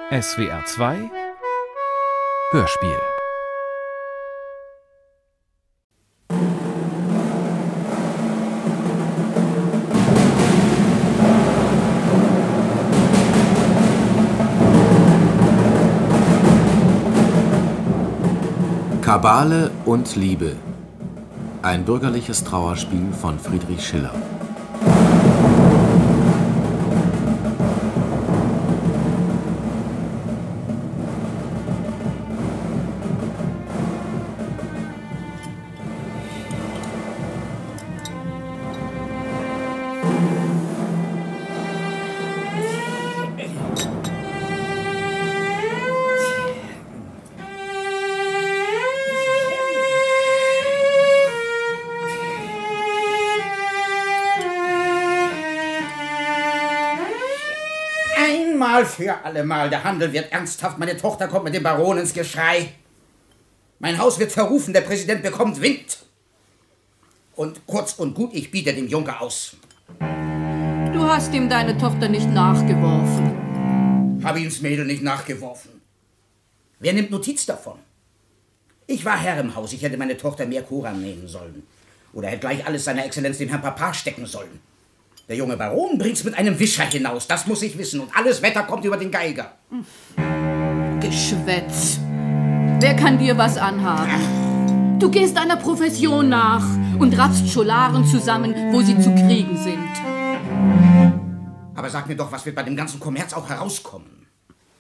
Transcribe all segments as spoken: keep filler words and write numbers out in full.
S W R zwei Hörspiel. Kabale und Liebe. Ein bürgerliches Trauerspiel von Friedrich Schiller. Für allemal, der Handel wird ernsthaft, meine Tochter kommt mit dem Baron ins Geschrei. Mein Haus wird verrufen, der Präsident bekommt Wind. Und kurz und gut, ich biete dem Junker aus. Du hast ihm deine Tochter nicht nachgeworfen. Habe ihm's Mädel nicht nachgeworfen. Wer nimmt Notiz davon? Ich war Herr im Haus, ich hätte meine Tochter mehr Koran nehmen sollen. Oder hätte gleich alles seiner Exzellenz dem Herrn Papa stecken sollen. Der junge Baron bringt's mit einem Wischer hinaus, das muss ich wissen. Und alles Wetter kommt über den Geiger. Geschwätz. Wer kann dir was anhaben? Du gehst deiner Profession nach und raffst Scholaren zusammen, wo sie zu kriegen sind. Aber sag mir doch, was wird bei dem ganzen Kommerz auch herauskommen?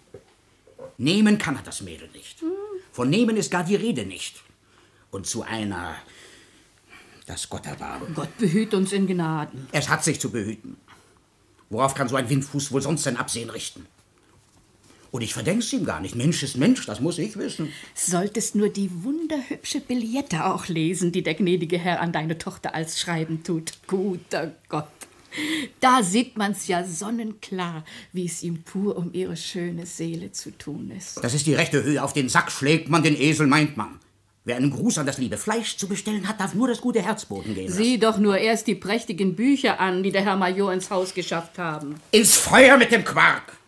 Nehmen kann er das Mädel nicht. Von nehmen ist gar die Rede nicht. Und zu einer... Das Gott erbarme. Gott behüt uns in Gnaden. Es hat sich zu behüten. Worauf kann so ein Windfuß wohl sonst sein Absehen richten? Und ich verdenk's ihm gar nicht. Mensch ist Mensch, das muss ich wissen. Solltest nur die wunderhübsche Billette auch lesen, die der gnädige Herr an deine Tochter als Schreiben tut. Guter Gott. Da sieht man's ja sonnenklar, wie es ihm pur um ihre schöne Seele zu tun ist. Das ist die rechte Höhe. Auf den Sack schlägt man, den Esel meint man. Wer einen Gruß an das liebe Fleisch zu bestellen hat, darf nur das gute Herz boten gehen lassen. Sieh doch nur erst die prächtigen Bücher an, die der Herr Major ins Haus geschafft haben. Ins Feuer mit dem Quark!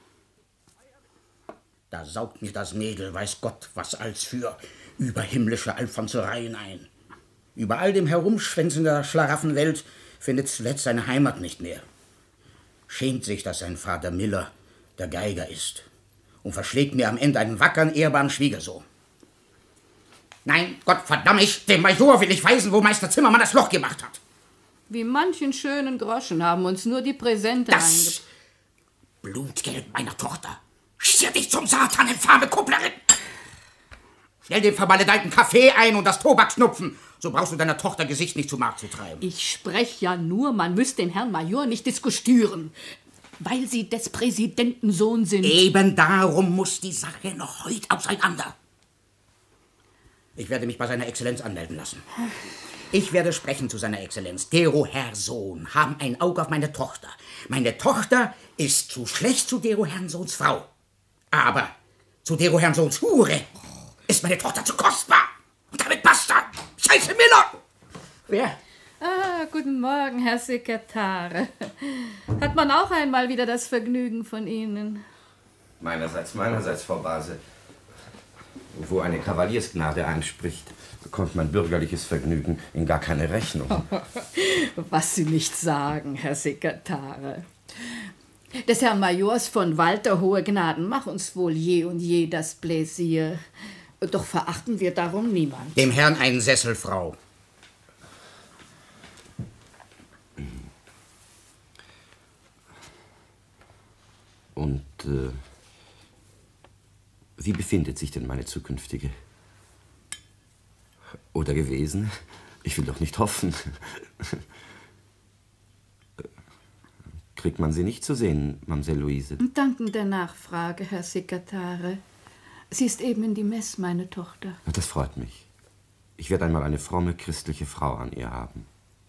Da saugt mir das Mädel, weiß Gott, was als für überhimmlische Alfonsereien ein. Über all dem Herumschwänzen der Schlaraffenwelt findet zuletzt seine Heimat nicht mehr. Schämt sich, dass sein Vater Miller der Geiger ist und verschlägt mir am Ende einen wackeren, ehrbaren Schwiegersohn. Nein, Gott verdamm ich, dem Major will ich weisen, wo Meister Zimmermann das Loch gemacht hat. Wie manchen schönen Groschen haben uns nur die Präsente Das einge... Blutgeld meiner Tochter. Schier dich zum Satan, infame Kupplerin! Stell den vermaledeiten Kaffee ein und das Tobaksnupfen. So brauchst du deiner Tochter Gesicht nicht zu Markt zu treiben. Ich sprech ja nur, man müsste den Herrn Major nicht diskustieren, weil sie des Präsidenten Sohn sind. Eben darum muss die Sache noch heut auseinander. Ich werde mich bei seiner Exzellenz anmelden lassen. Ich werde sprechen zu seiner Exzellenz. Dero Herr Sohn haben ein Auge auf meine Tochter. Meine Tochter ist zu schlecht zu Dero Herrn Sohns Frau. Aber zu Dero Herrn Sohns Hure ist meine Tochter zu kostbar. Und damit basta. Scheiße Miller! Wer? Ah, guten Morgen, Herr Sekretär. Hat man auch einmal wieder das Vergnügen von Ihnen? Meinerseits, meinerseits, Frau Base. Wo eine Kavaliersgnade einspricht, bekommt man bürgerliches Vergnügen in gar keine Rechnung. Was Sie nicht sagen, Herr Sekretär. Des Herrn Majors von Walter hohe Gnaden mach uns wohl je und je das Pläsier. Doch verachten wir darum niemand. Dem Herrn einen Sessel, Frau. Und äh, wie befindet sich denn meine zukünftige? Oder gewesen? Ich will doch nicht hoffen. Kriegt man sie nicht zu sehen, Mamsell Luise? Danken der Nachfrage, Herr Sekretär. Sie ist eben in die Mess, meine Tochter. Das freut mich. Ich werde einmal eine fromme christliche Frau an ihr haben.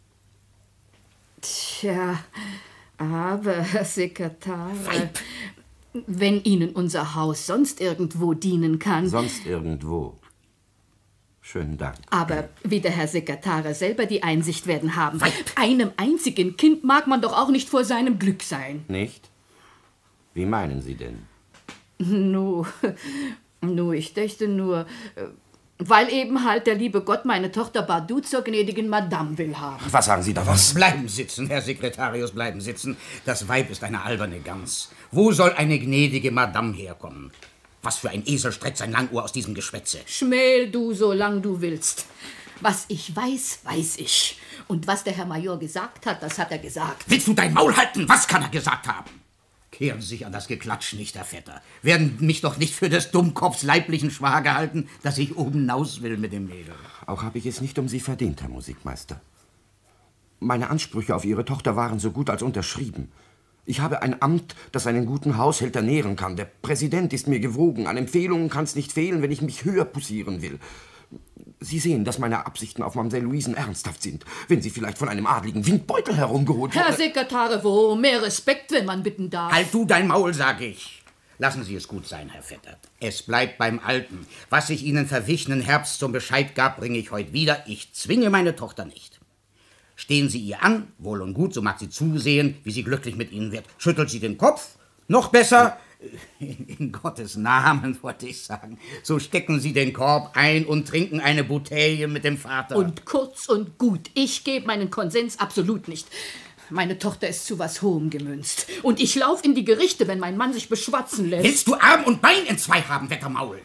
Tja, aber, Herr Sekretär... Weib! Wenn Ihnen unser Haus sonst irgendwo dienen kann... Sonst irgendwo. Schönen Dank. Aber wie der Herr Sekretär selber die Einsicht werden haben, einem einzigen Kind mag man doch auch nicht vor seinem Glück sein. Nicht? Wie meinen Sie denn? Nu, nu, ich dächte nur, weil eben halt der liebe Gott meine Tochter Badu zur gnädigen Madame will haben. Was sagen Sie da was? Bleiben sitzen, Herr Sekretarius, bleiben sitzen. Das Weib ist eine alberne Gans. Wo soll eine gnädige Madame herkommen? Was für ein Esel streckt sein Langohr aus diesem Geschwätze? Schmähl du, solang du willst. Was ich weiß, weiß ich. Und was der Herr Major gesagt hat, das hat er gesagt. Willst du dein Maul halten? Was kann er gesagt haben? Kehren Sie sich an das Geklatsch nicht, Herr Vetter. Werden mich doch nicht für des Dummkopfs leiblichen Schwager halten, dass ich oben hinaus will mit dem Mädel. Auch habe ich es nicht um Sie verdient, Herr Musikmeister. Meine Ansprüche auf Ihre Tochter waren so gut als unterschrieben. Ich habe ein Amt, das einen guten Haushälter nähren kann. Der Präsident ist mir gewogen. An Empfehlungen kann es nicht fehlen, wenn ich mich höher poussieren will. Sie sehen, dass meine Absichten auf Mamsell Luisen ernsthaft sind. Wenn sie vielleicht von einem adligen Windbeutel herumgeholt Herr wurde. Sekretarius, mehr Respekt, wenn man bitten darf. Halt du dein Maul, sag ich. Lassen Sie es gut sein, Herr Vetter. Es bleibt beim Alten. Was ich Ihnen verwichenen Herbst zum Bescheid gab, bringe ich heute wieder. Ich zwinge meine Tochter nicht. Stehen Sie ihr an, wohl und gut, so mag sie zusehen, wie sie glücklich mit Ihnen wird. Schüttelt sie den Kopf, noch besser, in, in Gottes Namen, wollte ich sagen, so stecken Sie den Korb ein und trinken eine Bouteille mit dem Vater. Und kurz und gut, ich gebe meinen Konsens absolut nicht. Meine Tochter ist zu was Hohem gemünzt. Und ich lauf in die Gerichte, wenn mein Mann sich beschwatzen lässt. Willst du Arm und Bein in zwei haben, Wettermaul?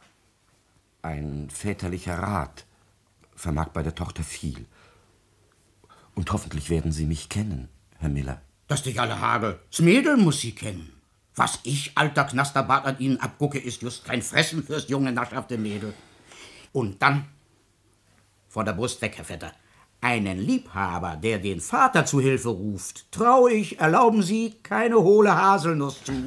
Ein väterlicher Rat vermag bei der Tochter viel. Und hoffentlich werden Sie mich kennen, Herr Miller. Dass dich alle habe. Das Mädel muss sie kennen. Was ich, alter Knasterbart, an Ihnen abgucke, ist just kein Fressen fürs junge, naschhafte Mädel. Und dann, von der Brust weg, Herr Vetter, einen Liebhaber, der den Vater zu Hilfe ruft, trau ich, erlauben Sie, keine hohle Haselnuss zu.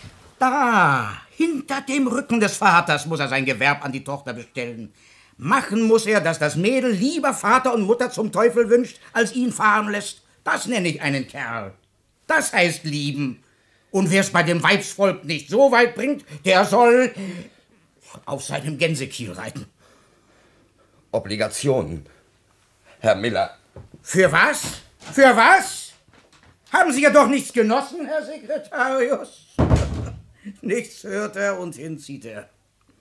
Da, hinter dem Rücken des Vaters muss er sein Gewerb an die Tochter bestellen. Machen muss er, dass das Mädel lieber Vater und Mutter zum Teufel wünscht, als ihn fahren lässt. Das nenne ich einen Kerl. Das heißt lieben. Und wer es bei dem Weibsvolk nicht so weit bringt, der soll auf seinem Gänsekiel reiten. Obligationen, Herr Miller. Für was? Für was? Haben Sie ja doch nichts genossen, Herr Sekretarius? Nichts hört er und hinzieht er.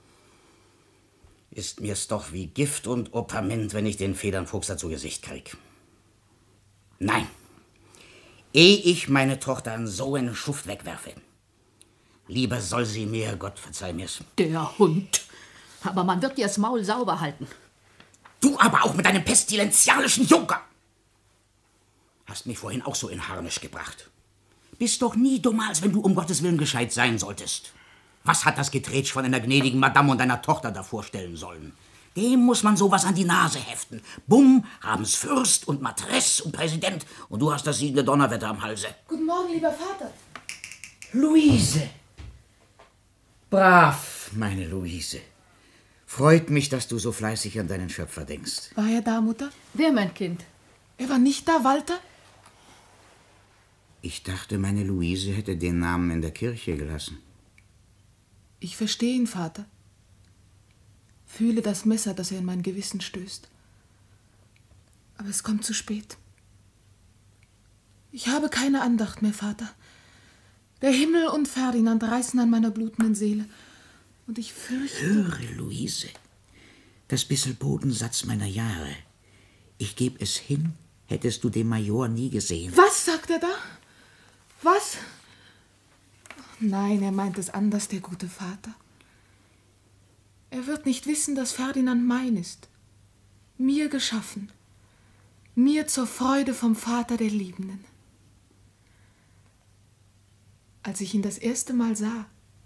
Ist mir's doch wie Gift und Operment, wenn ich den Federnfuchs dazu Gesicht krieg. Nein. Ehe ich meine Tochter an so einen Schuft wegwerfe, lieber soll sie mir, Gott verzeih mir's. Der Hund. Aber man wird ihr das Maul sauber halten. Du aber auch mit deinem pestilenzialischen Junker. Hast mich vorhin auch so in Harnisch gebracht. Bist doch nie dummer, als wenn du um Gottes Willen gescheit sein solltest. Was hat das Geträtsch von einer gnädigen Madame und deiner Tochter da vorstellen sollen? Dem muss man sowas an die Nase heften. Bumm, haben's Fürst und Matress und Präsident und du hast das siedende Donnerwetter am Halse. Guten Morgen, lieber Vater. Luise. Brav, meine Luise. Freut mich, dass du so fleißig an deinen Schöpfer denkst. War er da, Mutter? Wer, mein Kind? Er war nicht da, Walter? Ich dachte, meine Luise hätte den Namen in der Kirche gelassen. Ich verstehe ihn, Vater. Fühle das Messer, das er in mein Gewissen stößt. Aber es kommt zu spät. Ich habe keine Andacht mehr, Vater. Der Himmel und Ferdinand reißen an meiner blutenden Seele. Und ich fürchte... Höre, Luise, das bissel Bodensatz meiner Jahre. Ich geb es hin, hättest du den Major nie gesehen. Was sagt er da? Was? Nein, er meint es anders, der gute Vater. Er wird nicht wissen, dass Ferdinand mein ist. Mir geschaffen. Mir zur Freude vom Vater der Liebenden. Als ich ihn das erste Mal sah,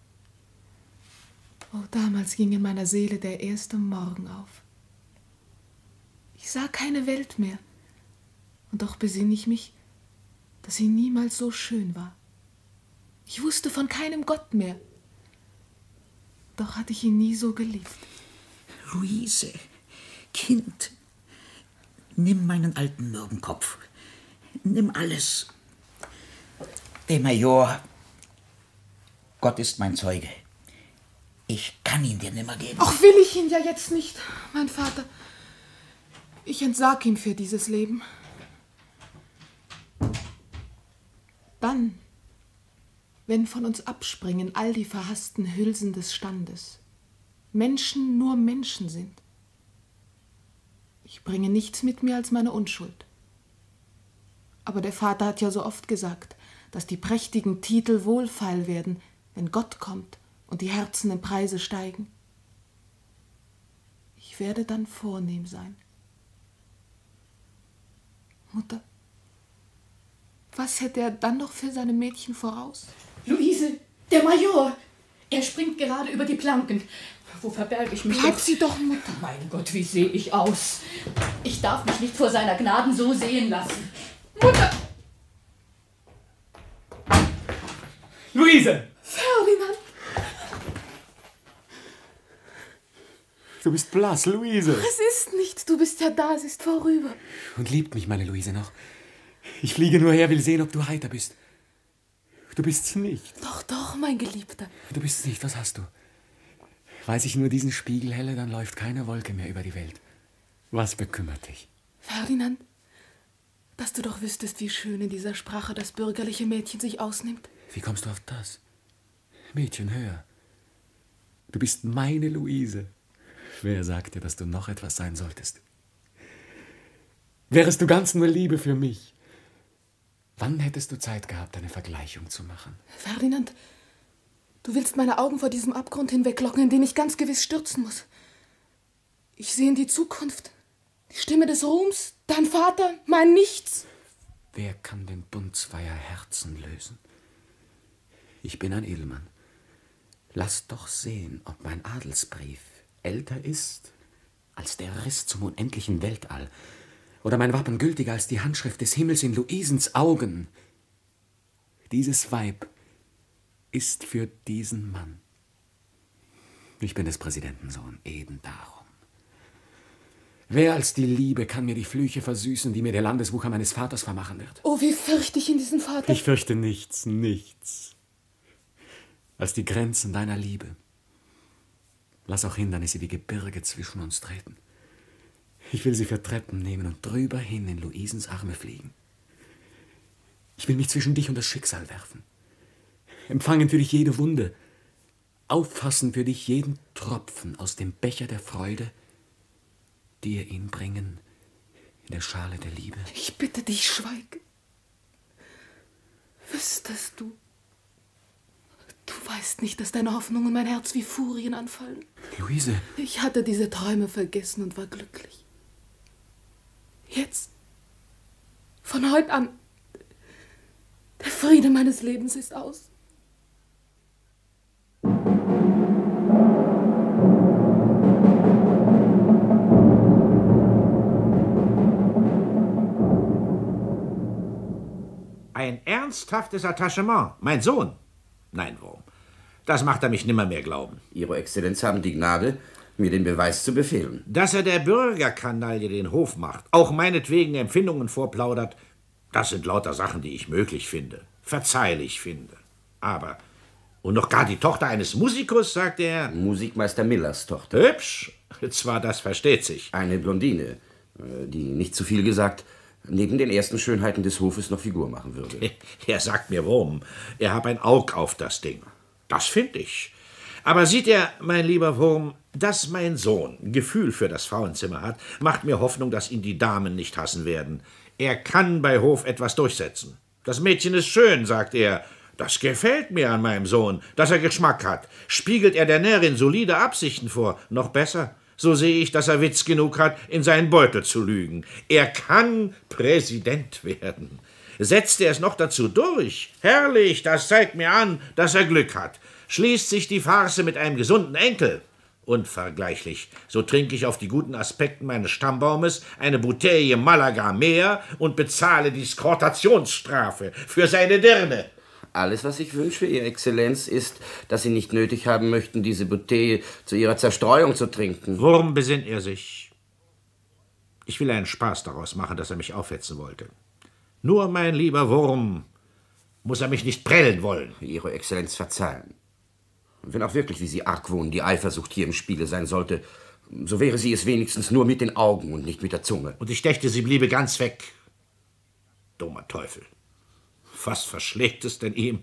oh, damals ging in meiner Seele der erste Morgen auf. Ich sah keine Welt mehr, und doch besinn ich mich, dass sie niemals so schön war. Ich wusste von keinem Gott mehr, doch hatte ich ihn nie so geliebt. Luise, Kind, nimm meinen alten Mürbenkopf. Nimm alles. Der Major, Gott ist mein Zeuge. Ich kann ihn dir nimmer geben. Ach, will ich ihn ja jetzt nicht, mein Vater. Ich entsag ihm für dieses Leben. Dann, wenn von uns abspringen all die verhassten Hülsen des Standes, Menschen nur Menschen sind. Ich bringe nichts mit mir als meine Unschuld. Aber der Vater hat ja so oft gesagt, dass die prächtigen Titel wohlfeil werden, wenn Gott kommt und die Herzen im Preise steigen. Ich werde dann vornehm sein. Mutter, was hätte er dann noch für seine Mädchen voraus? Luise, der Major! Er springt gerade über die Planken. Wo verberge ich mich? Bleib doch? sie doch, Mutter! Mein Gott, wie sehe ich aus? Ich darf mich nicht vor seiner Gnaden so sehen lassen. Mutter! Luise! Ferdinand! Du bist blass, Luise. Es ist nichts, du bist ja da, es ist vorüber. Und liebt mich meine Luise noch. Ich fliege nur her, will sehen, ob du heiter bist. Du bist's nicht. Doch, doch, mein Geliebter. Du bist's nicht, was hast du? Weiß ich nur diesen Spiegel helle, dann läuft keine Wolke mehr über die Welt. Was bekümmert dich? Ferdinand, dass du doch wüsstest, wie schön in dieser Sprache das bürgerliche Mädchen sich ausnimmt. Wie kommst du auf das? Mädchen, hör. Du bist meine Luise. Wer sagt dir, dass du noch etwas sein solltest? Wärest du ganz nur Liebe für mich? Wann hättest du Zeit gehabt, eine Vergleichung zu machen? Ferdinand, du willst meine Augen vor diesem Abgrund hinweglocken, in den ich ganz gewiss stürzen muss. Ich sehe in die Zukunft. Die Stimme des Ruhms, dein Vater, mein Nichts. Wer kann den Bund zweier Herzen lösen? Ich bin ein Edelmann. Lass doch sehen, ob mein Adelsbrief älter ist als der Riss zum unendlichen Weltall oder mein Wappen gültiger als die Handschrift des Himmels in Luisens Augen. Dieses Weib ist für diesen Mann. Ich bin des Präsidenten Sohn, eben darum. Wer als die Liebe kann mir die Flüche versüßen, die mir der Landeswucher meines Vaters vermachen wird? Oh, wie fürchte ich in diesen Vater. Ich fürchte nichts, nichts als die Grenzen deiner Liebe. Lass auch Hindernisse wie Gebirge zwischen uns treten. Ich will sie für Treppen nehmen und drüber hin in Luisens Arme fliegen. Ich will mich zwischen dich und das Schicksal werfen. Empfangen für dich jede Wunde. Auffassen für dich jeden Tropfen aus dem Becher der Freude, dir ihn bringen in der Schale der Liebe. Ich bitte dich, schweige. Wüsstest du, du weißt nicht, dass deine Hoffnungen mein Herz wie Furien anfallen. Luise. Ich hatte diese Träume vergessen und war glücklich. Jetzt, von heute an, der Friede meines Lebens ist aus. Ein ernsthaftes Attachement, mein Sohn. Nein, Wurm, das macht er mich nimmer mehr glauben. Ihre Exzellenz haben die Gnade, mir den Beweis zu befehlen. Dass er der Bürgerkanaille den Hof macht, auch meinetwegen Empfindungen vorplaudert, das sind lauter Sachen, die ich möglich finde, verzeihlich finde. Aber, und noch gar die Tochter eines Musikus, sagt er. Musikmeister Millers Tochter. Hübsch, zwar das versteht sich. Eine Blondine, die nicht zu viel gesagt, neben den ersten Schönheiten des Hofes noch Figur machen würde. Er sagt mir, Wurm, er hab ein Aug auf das Ding. Das find ich. Aber sieht er, mein lieber Wurm, dass mein Sohn Gefühl für das Frauenzimmer hat, macht mir Hoffnung, dass ihn die Damen nicht hassen werden. Er kann bei Hof etwas durchsetzen. Das Mädchen ist schön, sagt er. Das gefällt mir an meinem Sohn, dass er Geschmack hat. Spiegelt er der Närrin solide Absichten vor, noch besser. So sehe ich, dass er Witz genug hat, in seinen Beutel zu lügen. Er kann Präsident werden. Setzt er es noch dazu durch? Herrlich, das zeigt mir an, dass er Glück hat. Schließt sich die Farce mit einem gesunden Enkel. Unvergleichlich. So trinke ich auf die guten Aspekten meines Stammbaumes eine Bouteille Malaga mehr und bezahle die Skortationsstrafe für seine Dirne. Alles, was ich wünsche, Ihre Exzellenz, ist, dass Sie nicht nötig haben möchten, diese Bouteille zu Ihrer Zerstreuung zu trinken. Worum besinnt er sich? Ich will einen Spaß daraus machen, dass er mich aufhetzen wollte. Nur, mein lieber Wurm, muss er mich nicht prellen wollen. Ihre Exzellenz verzeihen. Wenn auch wirklich, wie Sie argwohnen, die Eifersucht hier im Spiele sein sollte, so wäre sie es wenigstens nur mit den Augen und nicht mit der Zunge. Und ich dächte, sie bliebe ganz weg. Dummer Teufel. Was verschlägt es denn ihm?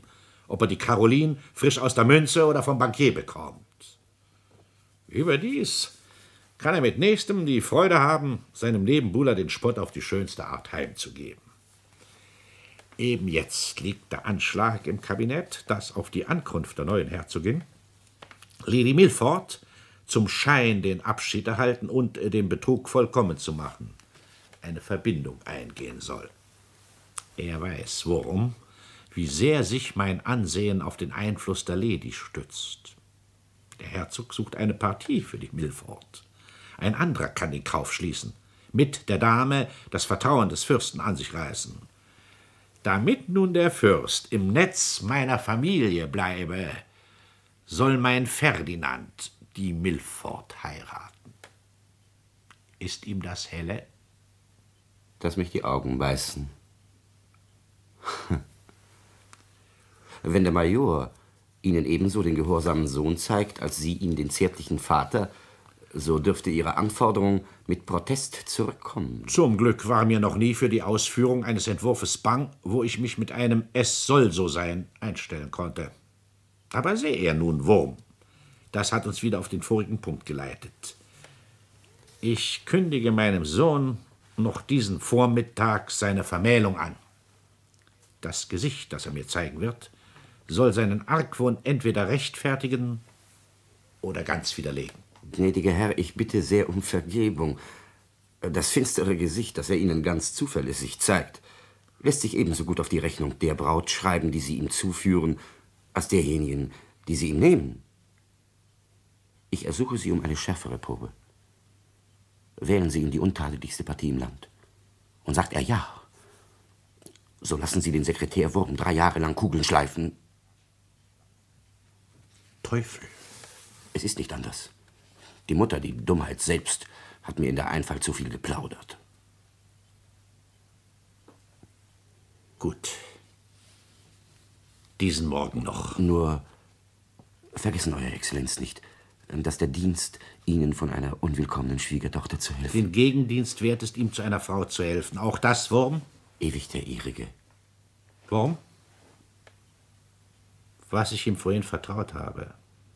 ob er die Caroline frisch aus der Münze oder vom Bankier bekommt. Überdies kann er mit Nächstem die Freude haben, seinem Nebenbuhler den Spott auf die schönste Art heimzugeben. Eben jetzt liegt der Anschlag im Kabinett, dass auf die Ankunft der neuen Herzogin Lady Milford zum Schein den Abschied erhalten und den Betrug vollkommen zu machen, eine Verbindung eingehen soll. Er weiß, worum, wie sehr sich mein Ansehen auf den Einfluss der Lady stützt. Der Herzog sucht eine Partie für die Milford. Ein anderer kann den Kauf schließen, mit der Dame das Vertrauen des Fürsten an sich reißen. Damit nun der Fürst im Netz meiner Familie bleibe, soll mein Ferdinand die Milford heiraten. Ist ihm das helle? Dass mich die Augen beißen. Wenn der Major Ihnen ebenso den gehorsamen Sohn zeigt, als Sie ihm den zärtlichen Vater, so dürfte Ihre Anforderung mit Protest zurückkommen. Zum Glück war mir noch nie für die Ausführung eines Entwurfes bang, wo ich mich mit einem »Es soll so sein« einstellen konnte. Aber sehe er nun, Wurm. Das hat uns wieder auf den vorigen Punkt geleitet. Ich kündige meinem Sohn noch diesen Vormittag seine Vermählung an. Das Gesicht, das er mir zeigen wird, soll seinen Argwohn entweder rechtfertigen oder ganz widerlegen. Gnädiger Herr, ich bitte sehr um Vergebung. Das finstere Gesicht, das er Ihnen ganz zuverlässig zeigt, lässt sich ebenso gut auf die Rechnung der Braut schreiben, die Sie ihm zuführen, als derjenigen, die Sie ihm nehmen. Ich ersuche Sie um eine schärfere Probe. Wählen Sie ihm die untadeligste Partie im Land. Und sagt er ja, so lassen Sie den Sekretär Wurm drei Jahre lang Kugeln schleifen. Teufel. Es ist nicht anders. Die Mutter, die Dummheit selbst, hat mir in der Einfalt zu viel geplaudert. Gut. Diesen Morgen noch. Nur vergessen, Euer Exzellenz, nicht, dass der Dienst Ihnen von einer unwillkommenen Schwiegertochter zu helfen. Den Gegendienst wert ist ihm, zu einer Frau zu helfen. Auch das, Wurm? Ewig der Ihrige. Wurm? Was ich ihm vorhin vertraut habe.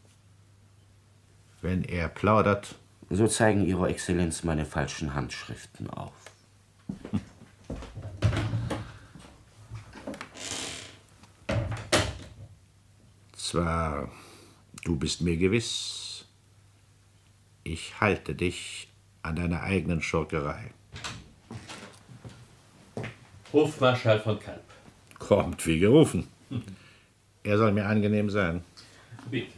Wenn er plaudert. So zeigen Ihrer Exzellenz meine falschen Handschriften auf. Zwar, du bist mir gewiss, ich halte dich an deiner eigenen Schurkerei. Hofmarschall von Kalb. Kommt wie gerufen. Er soll mir angenehm sein. Bitte.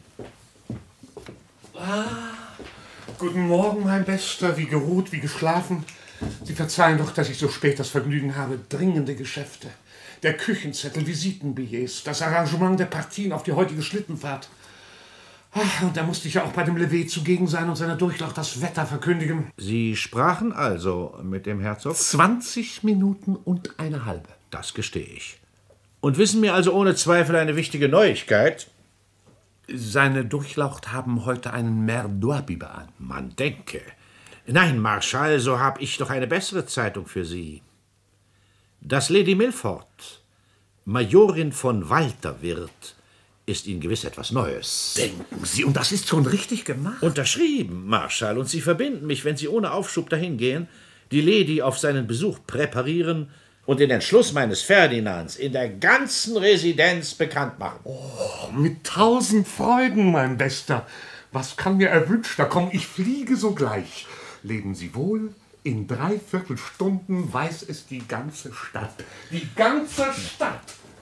Ah, guten Morgen, mein Bester. Wie geruht, wie geschlafen. Sie verzeihen doch, dass ich so spät das Vergnügen habe. Dringende Geschäfte. Der Küchenzettel, Visitenbillets, das Arrangement der Partien auf die heutige Schlittenfahrt. Ach, und da musste ich ja auch bei dem Lever zugegen sein und seiner Durchlaucht das Wetter verkündigen. Sie sprachen also mit dem Herzog? Zwanzig Minuten und eine halbe. Das gestehe ich. Und wissen mir also ohne Zweifel eine wichtige Neuigkeit? Seine Durchlaucht haben heute einen Merdois-Biber an. Man denke. Nein, Marschall, so habe ich doch eine bessere Zeitung für Sie. Dass Lady Milford Majorin von Walter wird, ist Ihnen gewiss etwas Neues. Denken Sie, und das ist schon richtig gemacht? Unterschrieben, Marschall, und Sie verbinden mich, wenn Sie ohne Aufschub dahin gehen, die Lady auf seinen Besuch präparieren und den Entschluss meines Ferdinands in der ganzen Residenz bekannt machen. Oh, mit tausend Freuden, mein Bester. Was kann mir erwünschter kommen? Ich fliege sogleich. Leben Sie wohl, in drei Viertelstunden weiß es die ganze Stadt. Die ganze Stadt!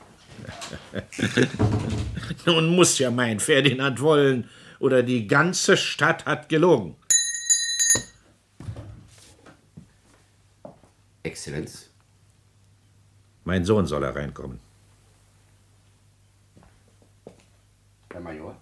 Nun muss ja mein Ferdinand wollen, oder die ganze Stadt hat gelogen. Exzellenz? Mein Sohn soll hereinkommen. Herr Major?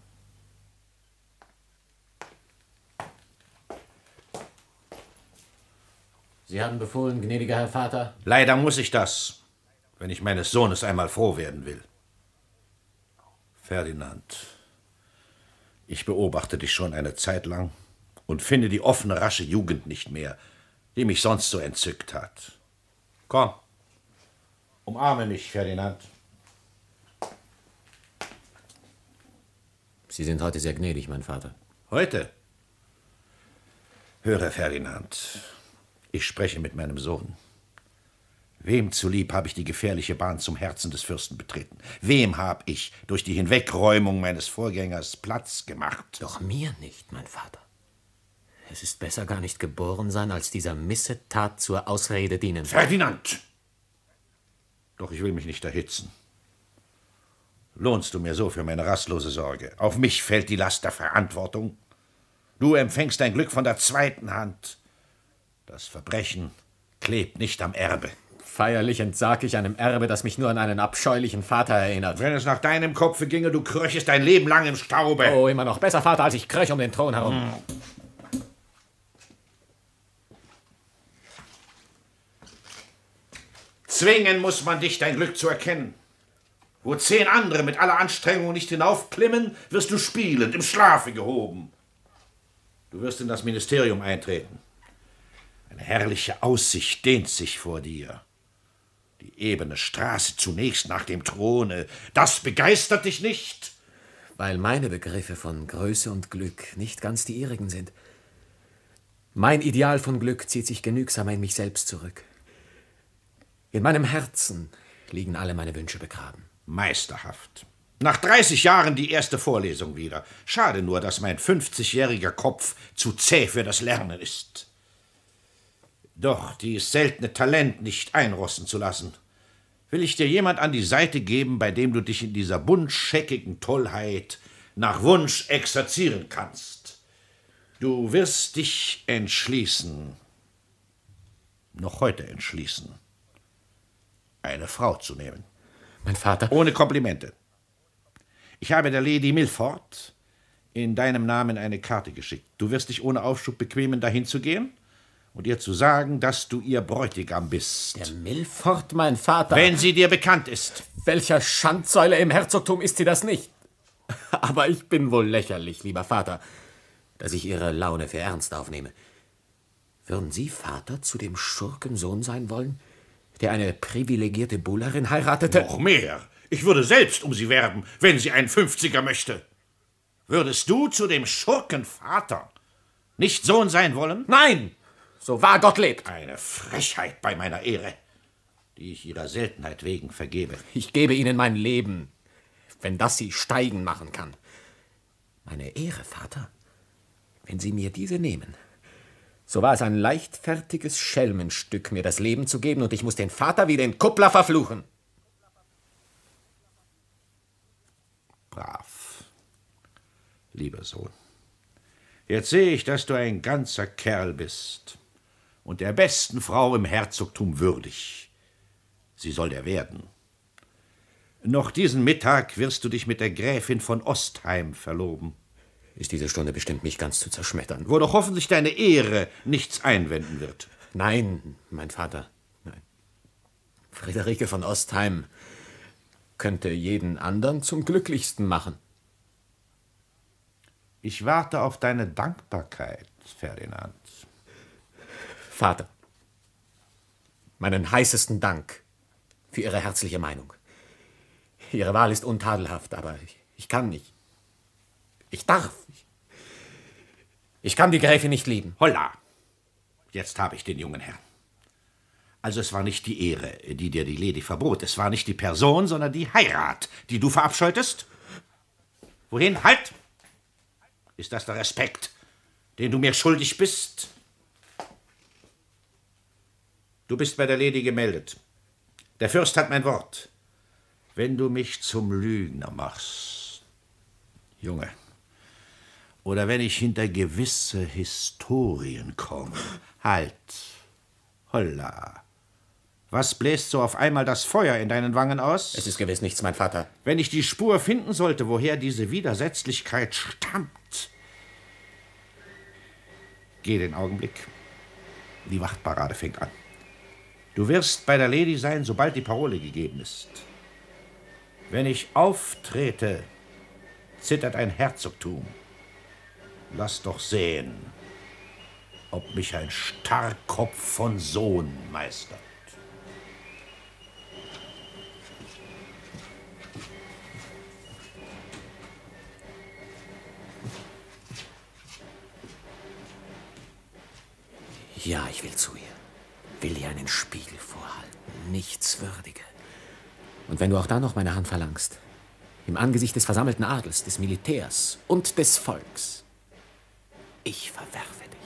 Sie haben befohlen, gnädiger Herr Vater. Leider muss ich das, wenn ich meines Sohnes einmal froh werden will. Ferdinand, ich beobachte dich schon eine Zeit lang und finde die offene, rasche Jugend nicht mehr, die mich sonst so entzückt hat. Komm, umarme mich, Ferdinand. Sie sind heute sehr gnädig, mein Vater. Heute? Höre, Ferdinand, ich spreche mit meinem Sohn. Wem zulieb habe ich die gefährliche Bahn zum Herzen des Fürsten betreten? Wem habe ich durch die Hinwegräumung meines Vorgängers Platz gemacht? Doch mir nicht, mein Vater. Es ist besser gar nicht geboren sein, als dieser Missetat zur Ausrede dienen. Ferdinand! Doch ich will mich nicht erhitzen. Lohnst du mir so für meine rastlose Sorge? Auf mich fällt die Last der Verantwortung. Du empfängst dein Glück von der zweiten Hand. Das Verbrechen klebt nicht am Erbe. Feierlich entsag ich einem Erbe, das mich nur an einen abscheulichen Vater erinnert. Wenn es nach deinem Kopfe ginge, du kröchest dein Leben lang im Staube. Oh, immer noch besser, Vater, als ich kröch um den Thron herum. Hm. Zwingen muss man dich, dein Glück zu erkennen. Wo zehn andere mit aller Anstrengung nicht hinaufklimmen, wirst du spielend im Schlafe gehoben. Du wirst in das Ministerium eintreten. Eine herrliche Aussicht dehnt sich vor dir. Die ebene Straße zunächst nach dem Throne, das begeistert dich nicht? Weil meine Begriffe von Größe und Glück nicht ganz die ihrigen sind. Mein Ideal von Glück zieht sich genügsam in mich selbst zurück. In meinem Herzen liegen alle meine Wünsche begraben. Meisterhaft. Nach dreißig Jahren die erste Vorlesung wieder. Schade nur, dass mein fünfzigjähriger Kopf zu zäh für das Lernen ist. Doch dies seltene Talent nicht einrosten zu lassen, will ich dir jemand an die Seite geben, bei dem du dich in dieser buntscheckigen Tollheit nach Wunsch exerzieren kannst. Du wirst dich entschließen, noch heute entschließen, eine Frau zu nehmen. Mein Vater? Ohne Komplimente. Ich habe der Lady Milford in deinem Namen eine Karte geschickt. Du wirst dich ohne Aufschub bequemen, dahin zu gehen und ihr zu sagen, dass du ihr Bräutigam bist. Der Milford, mein Vater? Wenn sie dir bekannt ist. Welcher Schandsäule im Herzogtum ist sie das nicht? Aber ich bin wohl lächerlich, lieber Vater, dass ich Ihre Laune für ernst aufnehme. Würden Sie, Vater, zu dem Schurkensohn sein wollen, der eine privilegierte Bullerin heiratete? Noch mehr. Ich würde selbst um sie werben, wenn sie einen Fünfziger möchte. Würdest du zu dem Schurkenvater nicht Sohn sein wollen? Nein! So wahr Gott lebt. Eine Frechheit bei meiner Ehre, die ich ihrer Seltenheit wegen vergebe. Ich gebe Ihnen mein Leben, wenn das Sie steigen machen kann. Meine Ehre, Vater, wenn Sie mir diese nehmen, so war es ein leichtfertiges Schelmenstück, mir das Leben zu geben, und ich muss den Vater wie den Kuppler verfluchen. Brav, lieber Sohn. Jetzt sehe ich, dass du ein ganzer Kerl bist und der besten Frau im Herzogtum würdig. Sie soll er werden. Noch diesen Mittag wirst du dich mit der Gräfin von Ostheim verloben. Ist diese Stunde bestimmt, mich ganz zu zerschmettern. Wo doch hoffentlich deine Ehre nichts einwenden wird. Nein, mein Vater, nein. Friederike von Ostheim könnte jeden anderen zum Glücklichsten machen. Ich warte auf deine Dankbarkeit, Ferdinand. Vater, meinen heißesten Dank für Ihre herzliche Meinung. Ihre Wahl ist untadelhaft, aber ich, ich kann nicht. Ich darf. Ich, ich kann die Gräfin nicht lieben. Holla! Jetzt habe ich den jungen Herrn. Also es war nicht die Ehre, die dir die Lady verbot. Es war nicht die Person, sondern die Heirat, die du verabscheutest. Wohin? Halt! Ist das der Respekt, den du mir schuldig bist? Du bist bei der Lady gemeldet. Der Fürst hat mein Wort. Wenn du mich zum Lügner machst, Junge, oder wenn ich hinter gewisse Historien komme, halt, holla. Was bläst so auf einmal das Feuer in deinen Wangen aus? Es ist gewiss nichts, mein Vater. Wenn ich die Spur finden sollte, woher diese Widersetzlichkeit stammt. Geh den Augenblick. Die Wachtparade fängt an. Du wirst bei der Lady sein, sobald die Parole gegeben ist. Wenn ich auftrete, zittert ein Herzogtum. Lass doch sehen, ob mich ein Starrkopf von Sohn meistert. Ja, ich will zu ihr. Will ihr einen Spiegel vorhalten. Nichtswürdige. Und wenn du auch dann noch meine Hand verlangst, im Angesicht des versammelten Adels, des Militärs und des Volks, ich verwerfe dich.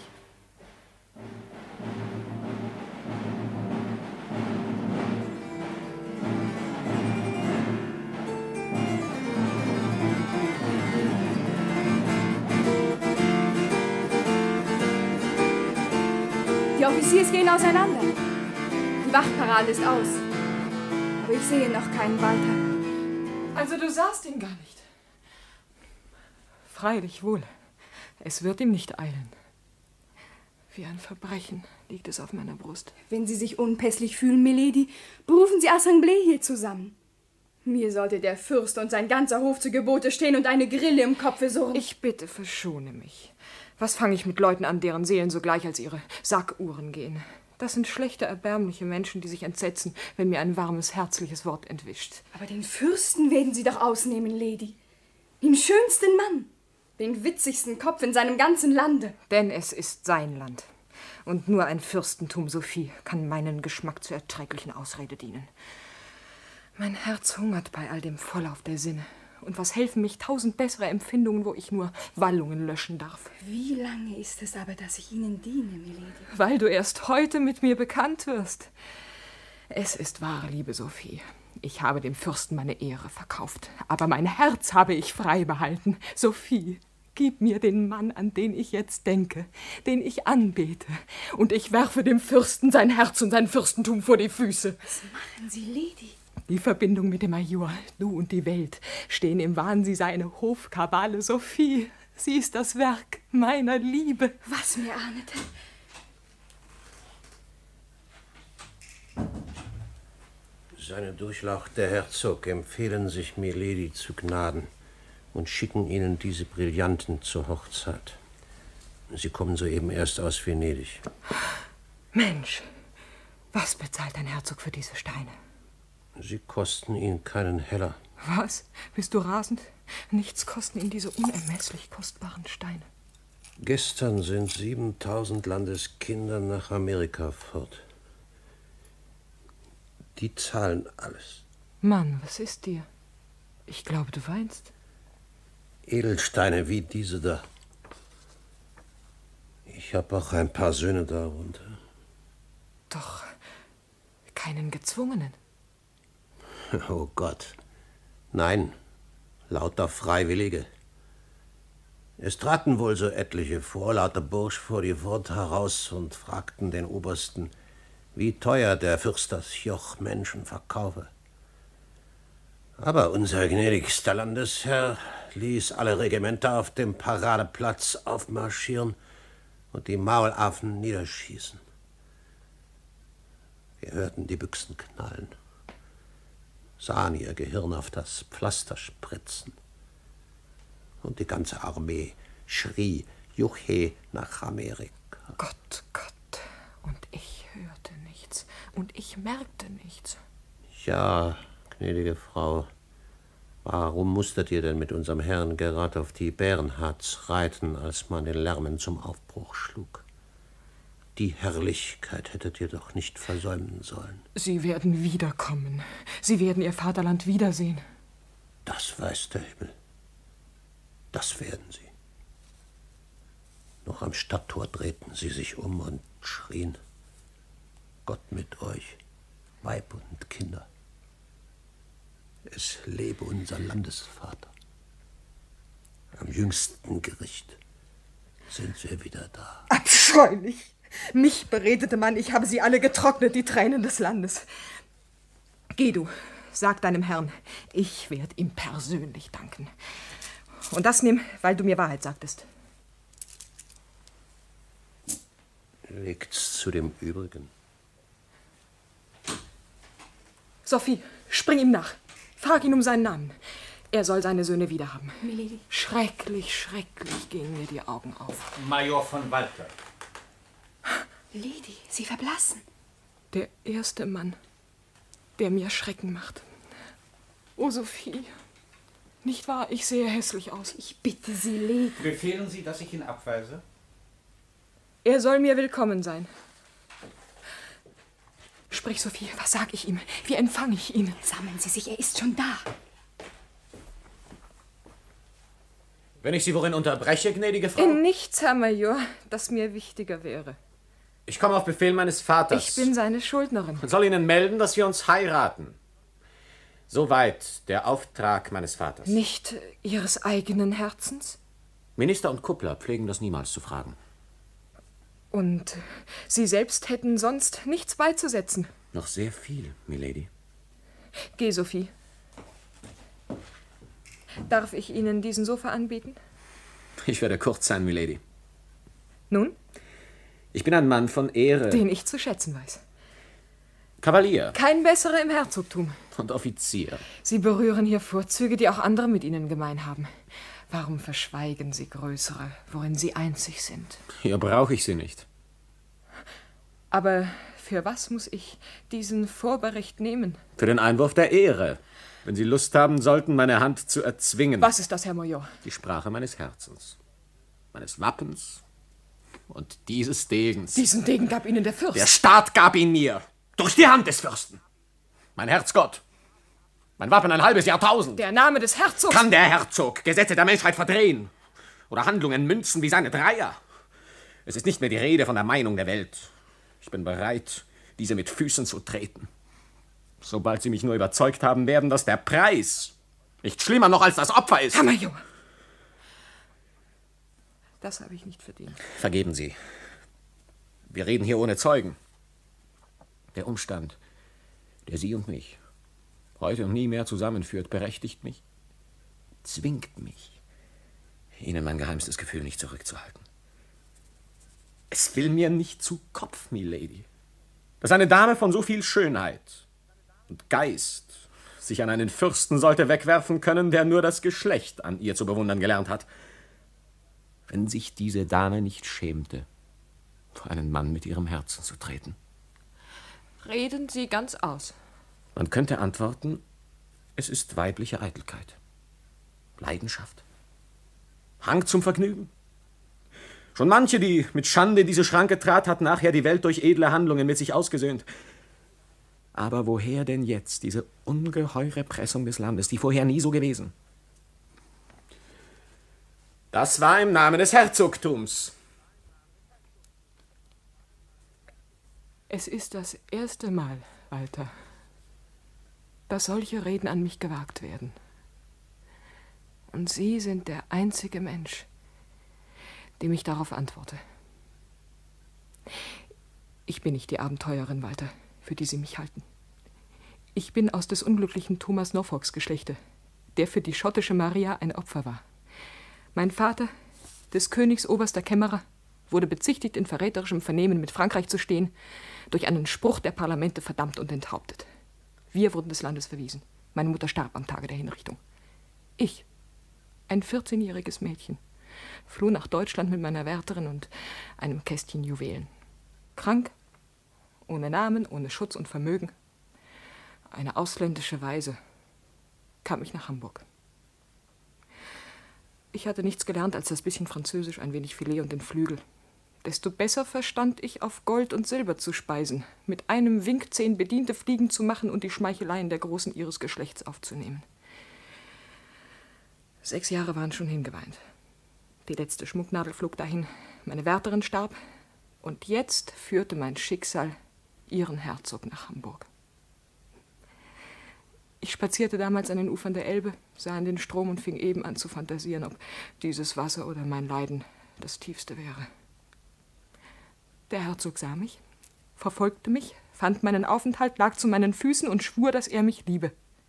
Die Offiziers gehen auseinander. Die Wachtparade ist aus. Aber ich sehe noch keinen Walter. Also du sahst ihn gar nicht. Freilich wohl. Es wird ihm nicht eilen. Wie ein Verbrechen liegt es auf meiner Brust. Wenn Sie sich unpässlich fühlen, Milady, berufen Sie Assemblée hier zusammen. Mir sollte der Fürst und sein ganzer Hof zu Gebote stehen und eine Grille im Kopfe surren. Ich bitte, verschone mich. Was fange ich mit Leuten an, deren Seelen sogleich als ihre Sackuhren gehen? Das sind schlechte, erbärmliche Menschen, die sich entsetzen, wenn mir ein warmes, herzliches Wort entwischt. Aber den Fürsten werden Sie doch ausnehmen, Lady. Den schönsten Mann. Den witzigsten Kopf in seinem ganzen Lande. Denn es ist sein Land. Und nur ein Fürstentum, Sophie, kann meinen Geschmack zur erträglichen Ausrede dienen. Mein Herz hungert bei all dem Volllauf der Sinne. Und was helfen mich tausend bessere Empfindungen, wo ich nur Wallungen löschen darf? Wie lange ist es aber, dass ich Ihnen diene, Milady? Weil du erst heute mit mir bekannt wirst. Es ist wahre Liebe, Sophie. Ich habe dem Fürsten meine Ehre verkauft, aber mein Herz habe ich frei behalten. Sophie, gib mir den Mann, an den ich jetzt denke, den ich anbete, und ich werfe dem Fürsten sein Herz und sein Fürstentum vor die Füße. Was machen Sie, Lady? Die Verbindung mit dem Major, du und die Welt, stehen im Wahn, sie sei eine Hofkabale. Sophie, sie ist das Werk meiner Liebe. Was mir ahnete. Seine Durchlaucht, der Herzog, empfehlen sich Milady zu Gnaden und schicken Ihnen diese Brillanten zur Hochzeit. Sie kommen soeben erst aus Venedig. Mensch, was bezahlt ein Herzog für diese Steine? Sie kosten ihn keinen Heller. Was? Bist du rasend? Nichts kosten ihn diese unermesslich kostbaren Steine. Gestern sind siebentausend Landeskinder nach Amerika fort. Die zahlen alles. Mann, was ist dir? Ich glaube, du weinst. Edelsteine wie diese da. Ich habe auch ein paar Söhne darunter. Doch keinen gezwungenen. Oh Gott. Nein, lauter Freiwillige. Es traten wohl so etliche vor, lauter Bursch vor die Pforte heraus und fragten den Obersten, wie teuer der Fürst das Joch Menschen verkaufe. Aber unser gnädigster Landesherr ließ alle Regimenter auf dem Paradeplatz aufmarschieren und die Maulaffen niederschießen. Wir hörten die Büchsen knallen, sahen ihr Gehirn auf das Pflaster spritzen. Und die ganze Armee schrie Juche nach Amerika. Gott, Gott, und ich hörte nichts und ich merkte nichts. Ja, gnädige Frau, warum musstet ihr denn mit unserem Herrn gerade auf die Bärenharz reiten, als man den Lärmen zum Aufbruch schlug? Die Herrlichkeit hättet ihr doch nicht versäumen sollen. Sie werden wiederkommen. Sie werden ihr Vaterland wiedersehen. Das weiß der Himmel. Das werden sie. Noch am Stadttor drehten sie sich um und schrien: Gott mit euch, Weib und Kinder. Es lebe unser Landesvater. Am jüngsten Gericht sind wir wieder da. Abscheulich! Mich beredete man, ich habe sie alle getrocknet, die Tränen des Landes. Geh du, sag deinem Herrn, ich werde ihm persönlich danken. Und das nimm, weil du mir Wahrheit sagtest. Legt's zu dem Übrigen. Sophie, spring ihm nach. Frag ihn um seinen Namen. Er soll seine Söhne wiederhaben. Milady. Schrecklich, schrecklich gehen mir die Augen auf. Major von Walter. Lady, Sie verblassen. Der erste Mann, der mir Schrecken macht. Oh, Sophie, nicht wahr? Ich sehe hässlich aus. Ich bitte Sie, Lady. Befehlen Sie, dass ich ihn abweise? Er soll mir willkommen sein. Sprich, Sophie, was sag ich ihm? Wie empfange ich ihn? Sammeln Sie sich, er ist schon da. Wenn ich Sie worin unterbreche, gnädige Frau? In nichts, Herr Major, das mir wichtiger wäre. Ich komme auf Befehl meines Vaters. Ich bin seine Schuldnerin. Und soll Ihnen melden, dass wir uns heiraten. Soweit der Auftrag meines Vaters. Nicht Ihres eigenen Herzens? Minister und Kuppler pflegen das niemals zu fragen. Und Sie selbst hätten sonst nichts beizusetzen? Noch sehr viel, Milady. Geh, Sophie. Darf ich Ihnen diesen Sofa anbieten? Ich werde kurz sein, Milady. Nun? Ich bin ein Mann von Ehre. Den ich zu schätzen weiß. Kavalier. Kein besserer im Herzogtum. Und Offizier. Sie berühren hier Vorzüge, die auch andere mit Ihnen gemein haben. Warum verschweigen Sie größere, worin Sie einzig sind? Hier brauche ich Sie nicht. Aber für was muss ich diesen Vorbericht nehmen? Für den Einwurf der Ehre. Wenn Sie Lust haben sollten, meine Hand zu erzwingen. Was ist das, Herr Major? Die Sprache meines Herzens, meines Wappens und dieses Degens. Diesen Degen gab Ihnen der Fürst. Der Staat gab ihn mir. Durch die Hand des Fürsten. Mein Herzgott. Mein Wappen ein halbes Jahrtausend. Der Name des Herzogs. Kann der Herzog Gesetze der Menschheit verdrehen? Oder Handlungen münzen wie seine Dreier? Es ist nicht mehr die Rede von der Meinung der Welt. Ich bin bereit, diese mit Füßen zu treten. Sobald Sie mich nur überzeugt haben werden, dass der Preis nicht schlimmer noch als das Opfer ist. Herr Major! Das habe ich nicht verdient. Vergeben Sie. Wir reden hier ohne Zeugen. Der Umstand, der Sie und mich heute und nie mehr zusammenführt, berechtigt mich, zwingt mich, Ihnen mein geheimstes Gefühl nicht zurückzuhalten. Es will mir nicht zu Kopf, Milady, dass eine Dame von so viel Schönheit und Geist sich an einen Fürsten sollte wegwerfen können, der nur das Geschlecht an ihr zu bewundern gelernt hat. Wenn sich diese Dame nicht schämte, vor einen Mann mit ihrem Herzen zu treten. Reden Sie ganz aus. Man könnte antworten, es ist weibliche Eitelkeit, Leidenschaft, Hang zum Vergnügen. Schon manche, die mit Schande in diese Schranke trat, hat nachher die Welt durch edle Handlungen mit sich ausgesöhnt. Aber woher denn jetzt diese ungeheure Pressung des Landes, die vorher nie so gewesen? Das war im Namen des Herzogtums. Es ist das erste Mal, Walter, dass solche Reden an mich gewagt werden. Und Sie sind der einzige Mensch, dem ich darauf antworte. Ich bin nicht die Abenteurerin, Walter, für die Sie mich halten. Ich bin aus des unglücklichen Thomas Norfolks Geschlechte, der für die schottische Maria ein Opfer war. Mein Vater, des Königs oberster Kämmerer, wurde bezichtigt, in verräterischem Vernehmen mit Frankreich zu stehen, durch einen Spruch der Parlamente verdammt und enthauptet. Wir wurden des Landes verwiesen. Meine Mutter starb am Tage der Hinrichtung. Ich, ein vierzehnjähriges Mädchen, floh nach Deutschland mit meiner Wärterin und einem Kästchen Juwelen. Krank, ohne Namen, ohne Schutz und Vermögen, eine ausländische Waise, kam ich nach Hamburg. Ich hatte nichts gelernt als das bisschen Französisch, ein wenig Filet und den Flügel. Desto besser verstand ich, auf Gold und Silber zu speisen, mit einem Wink zehn Bediente fliegen zu machen und die Schmeicheleien der Großen ihres Geschlechts aufzunehmen. Sechs Jahre waren schon hingeweint. Die letzte Schmucknadel flog dahin, meine Wärterin starb, und jetzt führte mein Schicksal ihren Herzog nach Hamburg. Ich spazierte damals an den Ufern der Elbe, sah in den Strom und fing eben an zu fantasieren, ob dieses Wasser oder mein Leiden das tiefste wäre. Der Herzog sah mich, verfolgte mich, fand meinen Aufenthalt, lag zu meinen Füßen und schwur, dass er mich liebe.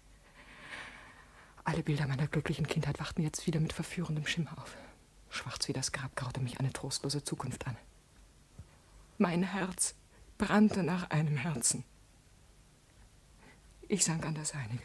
Alle Bilder meiner glücklichen Kindheit wachten jetzt wieder mit verführendem Schimmer auf. Schwarz wie das Grab graute mich eine trostlose Zukunft an. Mein Herz brannte nach einem Herzen. Ich sank an das Seinige.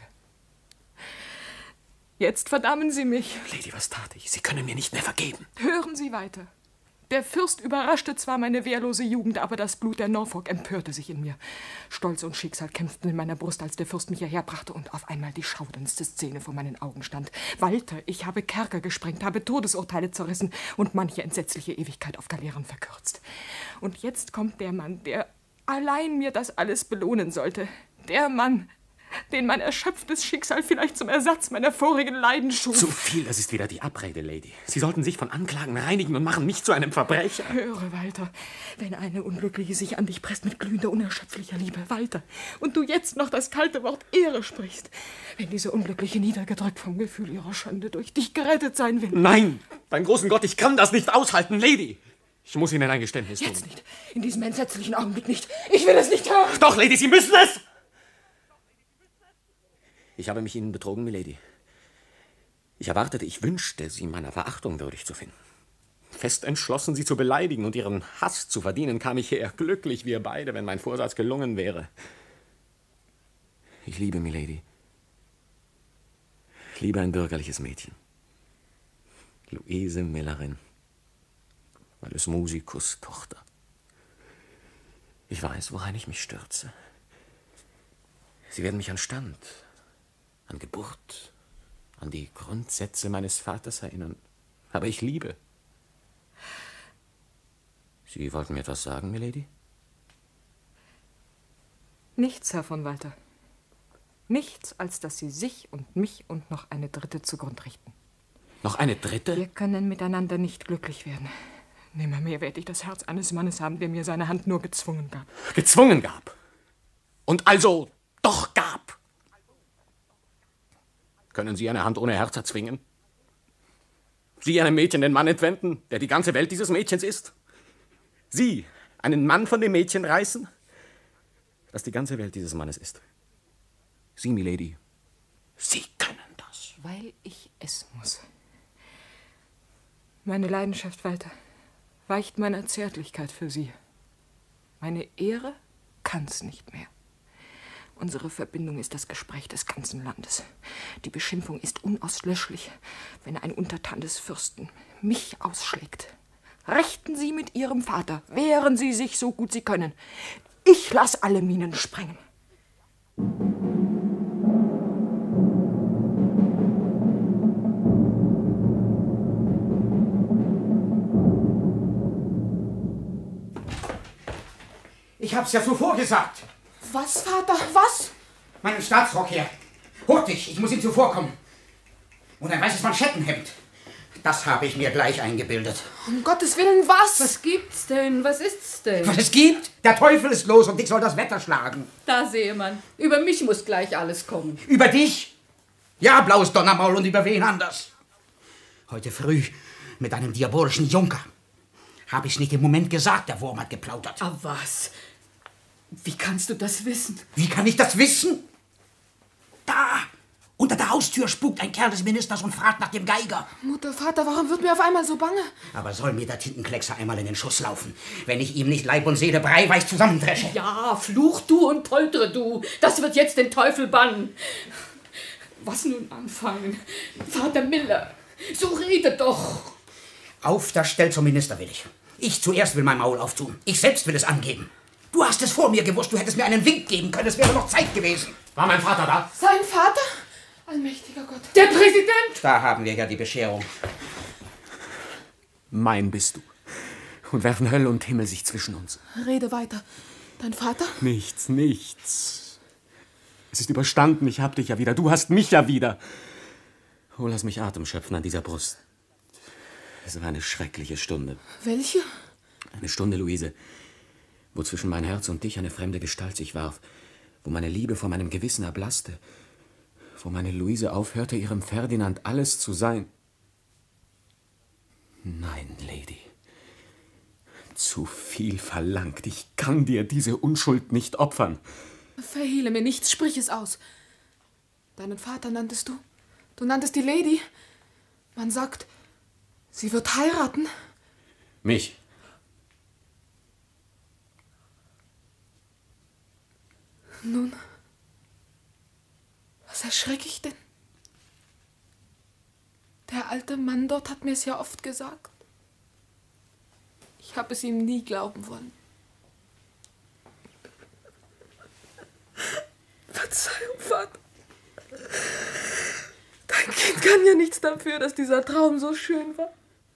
Jetzt verdammen Sie mich. Lady, was tat ich? Sie können mir nicht mehr vergeben. Hören Sie weiter. Der Fürst überraschte zwar meine wehrlose Jugend, aber das Blut der Norfolk empörte sich in mir. Stolz und Schicksal kämpften in meiner Brust, als der Fürst mich hierher brachte und auf einmal die schauderndste Szene vor meinen Augen stand. Walter, ich habe Kerker gesprengt, habe Todesurteile zerrissen und manche entsetzliche Ewigkeit auf Galeeren verkürzt. Und jetzt kommt der Mann, der allein mir das alles belohnen sollte. Der Mann, den mein erschöpftes Schicksal vielleicht zum Ersatz meiner vorigen Leiden schuf. Zu viel, das ist wieder die Abrede, Lady. Sie sollten sich von Anklagen reinigen und machen mich zu einem Verbrecher. Höre, Walter, wenn eine Unglückliche sich an dich presst mit glühender, unerschöpflicher Liebe, Walter, und du jetzt noch das kalte Wort Ehre sprichst, wenn diese Unglückliche niedergedrückt vom Gefühl ihrer Schande durch dich gerettet sein will. Nein, beim großen Gott, ich kann das nicht aushalten, Lady. Ich muss Ihnen ein Geständnis tun. Jetzt nicht, in diesem entsetzlichen Augenblick nicht. Ich will es nicht hören. Doch, Lady, Sie müssen es! Ich habe mich Ihnen betrogen, Milady. Ich erwartete, ich wünschte, Sie meiner Verachtung würdig zu finden. Fest entschlossen, Sie zu beleidigen und Ihren Hass zu verdienen, kam ich her, glücklich wir beide, wenn mein Vorsatz gelungen wäre. Ich liebe Milady. Ich liebe ein bürgerliches Mädchen. Luise Millerin. Meines Musikus Tochter. Ich weiß, worein ich mich stürze. Sie werden mich an Stand, an Geburt, an die Grundsätze meines Vaters erinnern. Aber ich liebe. Sie wollten mir etwas sagen, Milady? Nichts, Herr von Walter. Nichts, als dass Sie sich und mich und noch eine Dritte zugrund richten. Noch eine Dritte? Wir können miteinander nicht glücklich werden. Nimmermehr werde ich das Herz eines Mannes haben, der mir seine Hand nur gezwungen gab. Gezwungen gab? Und also doch gab? Können Sie eine Hand ohne Herz erzwingen? Sie einem Mädchen den Mann entwenden, der die ganze Welt dieses Mädchens ist? Sie einen Mann von dem Mädchen reißen, das die ganze Welt dieses Mannes ist? Sie, Milady, Sie können das. Weil ich es muss. Meine Leidenschaft, Walter, weicht meiner Zärtlichkeit für Sie. Meine Ehre kann's nicht mehr. Unsere Verbindung ist das Gespräch des ganzen Landes. Die Beschimpfung ist unauslöschlich, wenn ein Untertan des Fürsten mich ausschlägt. Rechten Sie mit Ihrem Vater, wehren Sie sich so gut Sie können. Ich lass alle Minen sprengen. Ich hab's ja zuvor gesagt. Was, Vater, was? Meinen Staatsrock her. Hurtig, ich muss ihm zuvorkommen. Und ein weißes Manschettenhemd. Das habe ich mir gleich eingebildet. Um Gottes Willen, was? Was gibt's denn? Was ist's denn? Was es gibt? Der Teufel ist los und ich soll das Wetter schlagen. Da sehe man. Über mich muss gleich alles kommen. Über dich? Ja, blaues Donnermaul, und über wen anders? Heute früh mit einem diabolischen Junker. Habe ich's nicht im Moment gesagt, der Wurm hat geplaudert. Ah, was? Wie kannst du das wissen? Wie kann ich das wissen? Da, unter der Haustür spukt ein Kerl des Ministers und fragt nach dem Geiger. Mutter, Vater, warum wird mir auf einmal so bange? Aber soll mir der Tintenkleckser einmal in den Schuss laufen, wenn ich ihm nicht Leib und Seele breiweich zusammendresche? Ja, fluch du und poltere du. Das wird jetzt den Teufel bannen. Was nun anfangen? Vater Miller, so rede doch. Auf das Stell zum Minister will ich. Ich zuerst will mein Maul auftun. Ich selbst will es angeben. Du hast es vor mir gewusst, du hättest mir einen Wink geben können, es wäre noch Zeit gewesen. War mein Vater da? Sein Vater? Allmächtiger Gott. Der Präsident! Da haben wir ja die Bescherung. Mein bist du. Und werfen Hölle und Himmel sich zwischen uns. Rede weiter. Dein Vater? Nichts, nichts. Es ist überstanden, ich hab dich ja wieder. Du hast mich ja wieder. Oh, lass mich Atem schöpfen an dieser Brust. Es war eine schreckliche Stunde. Welche? Eine Stunde, Luise, wo zwischen mein Herz und dich eine fremde Gestalt sich warf, wo meine Liebe vor meinem Gewissen erblasste, wo meine Luise aufhörte, ihrem Ferdinand alles zu sein. Nein, Lady, zu viel verlangt. Ich kann dir diese Unschuld nicht opfern. Verhehle mir nichts, sprich es aus. Deinen Vater nanntest du? Du nanntest die Lady? Man sagt, sie wird heiraten? Mich? Nun, was erschrecke ich denn? Der alte Mann dort hat mir es ja oft gesagt. Ich habe es ihm nie glauben wollen. Verzeihung, Vater. Dein Kind kann ja nichts dafür, dass dieser Traum so schön war.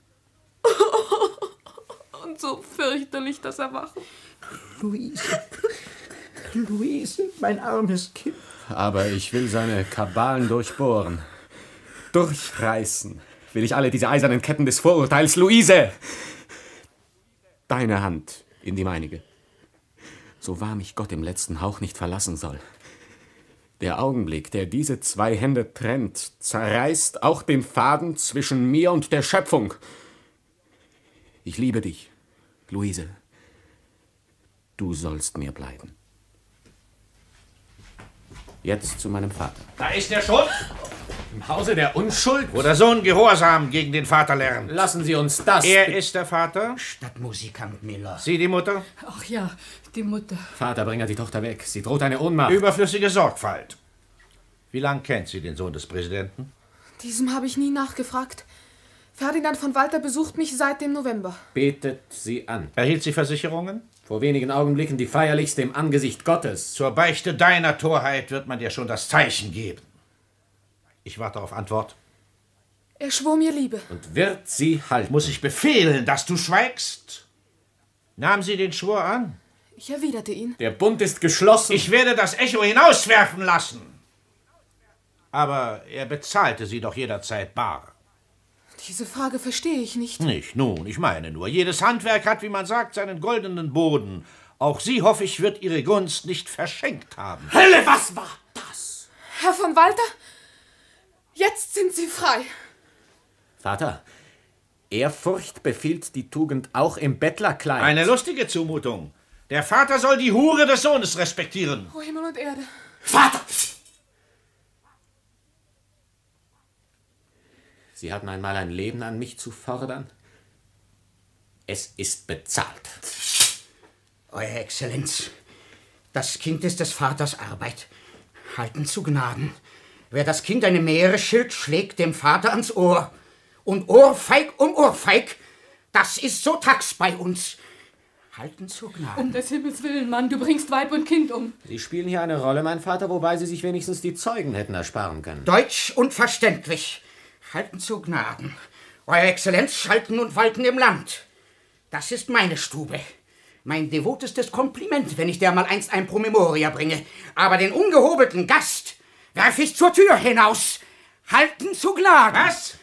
Und so fürchterlich das Erwachen. Luise, Luise, mein armes Kind. Aber ich will seine Kabalen durchbohren. Durchreißen will ich alle diese eisernen Ketten des Vorurteils. Luise! Deine Hand in die meinige. So wahr mich Gott im letzten Hauch nicht verlassen soll. Der Augenblick, der diese zwei Hände trennt, zerreißt auch den Faden zwischen mir und der Schöpfung. Ich liebe dich, Luise. Du sollst mir bleiben. Jetzt zu meinem Vater. Da ist er schon. Im Hause der Unschuld? Wo der Sohn Gehorsam gegen den Vater lernt. Lassen Sie uns das... Er ist der Vater. Stadtmusikant Miller. Sie die Mutter? Ach ja, die Mutter. Vater, bring die Tochter weg. Sie droht eine Ohnmacht. Überflüssige Sorgfalt. Wie lange kennt sie den Sohn des Präsidenten? Diesem habe ich nie nachgefragt. Ferdinand von Walter besucht mich seit dem November. Betet sie an. Erhielt sie Versicherungen? Vor wenigen Augenblicken die feierlichste im Angesicht Gottes. Zur Beichte deiner Torheit wird man dir schon das Zeichen geben. Ich warte auf Antwort. Er schwor mir Liebe. Und wird sie halten. Muss ich befehlen, dass du schweigst? Nahm sie den Schwur an? Ich erwiderte ihn. Der Bund ist geschlossen. Ich werde das Echo hinauswerfen lassen. Aber er bezahlte sie doch jederzeit bar. Diese Frage verstehe ich nicht. Nicht, nun, ich meine nur, jedes Handwerk hat, wie man sagt, seinen goldenen Boden. Auch sie, hoffe ich, wird ihre Gunst nicht verschenkt haben. Hölle, was war das? Herr von Walter, jetzt sind Sie frei. Vater, Ehrfurcht befiehlt die Tugend auch im Bettlerkleid. Eine lustige Zumutung. Der Vater soll die Hure des Sohnes respektieren. O Himmel und Erde. Vater! Sie hatten einmal ein Leben an mich zu fordern. Es ist bezahlt. Euer Exzellenz, das Kind ist des Vaters Arbeit. Halten zu Gnaden. Wer das Kind eine Mähre schilt, schlägt dem Vater ans Ohr. Und Ohrfeig um Ohrfeig, das ist so Tax bei uns. Halten zu Gnaden. Um des Himmels Willen, Mann, du bringst Weib und Kind um. Sie spielen hier eine Rolle, mein Vater, wobei Sie sich wenigstens die Zeugen hätten ersparen können. Deutsch und verständlich. Halten zu Gnaden. Euer Exzellenz schalten und walten im Land. Das ist meine Stube. Mein devotestes Kompliment, wenn ich der mal einst ein Promemoria bringe. Aber den ungehobelten Gast werf ich zur Tür hinaus. Halten zu Gnaden. Was?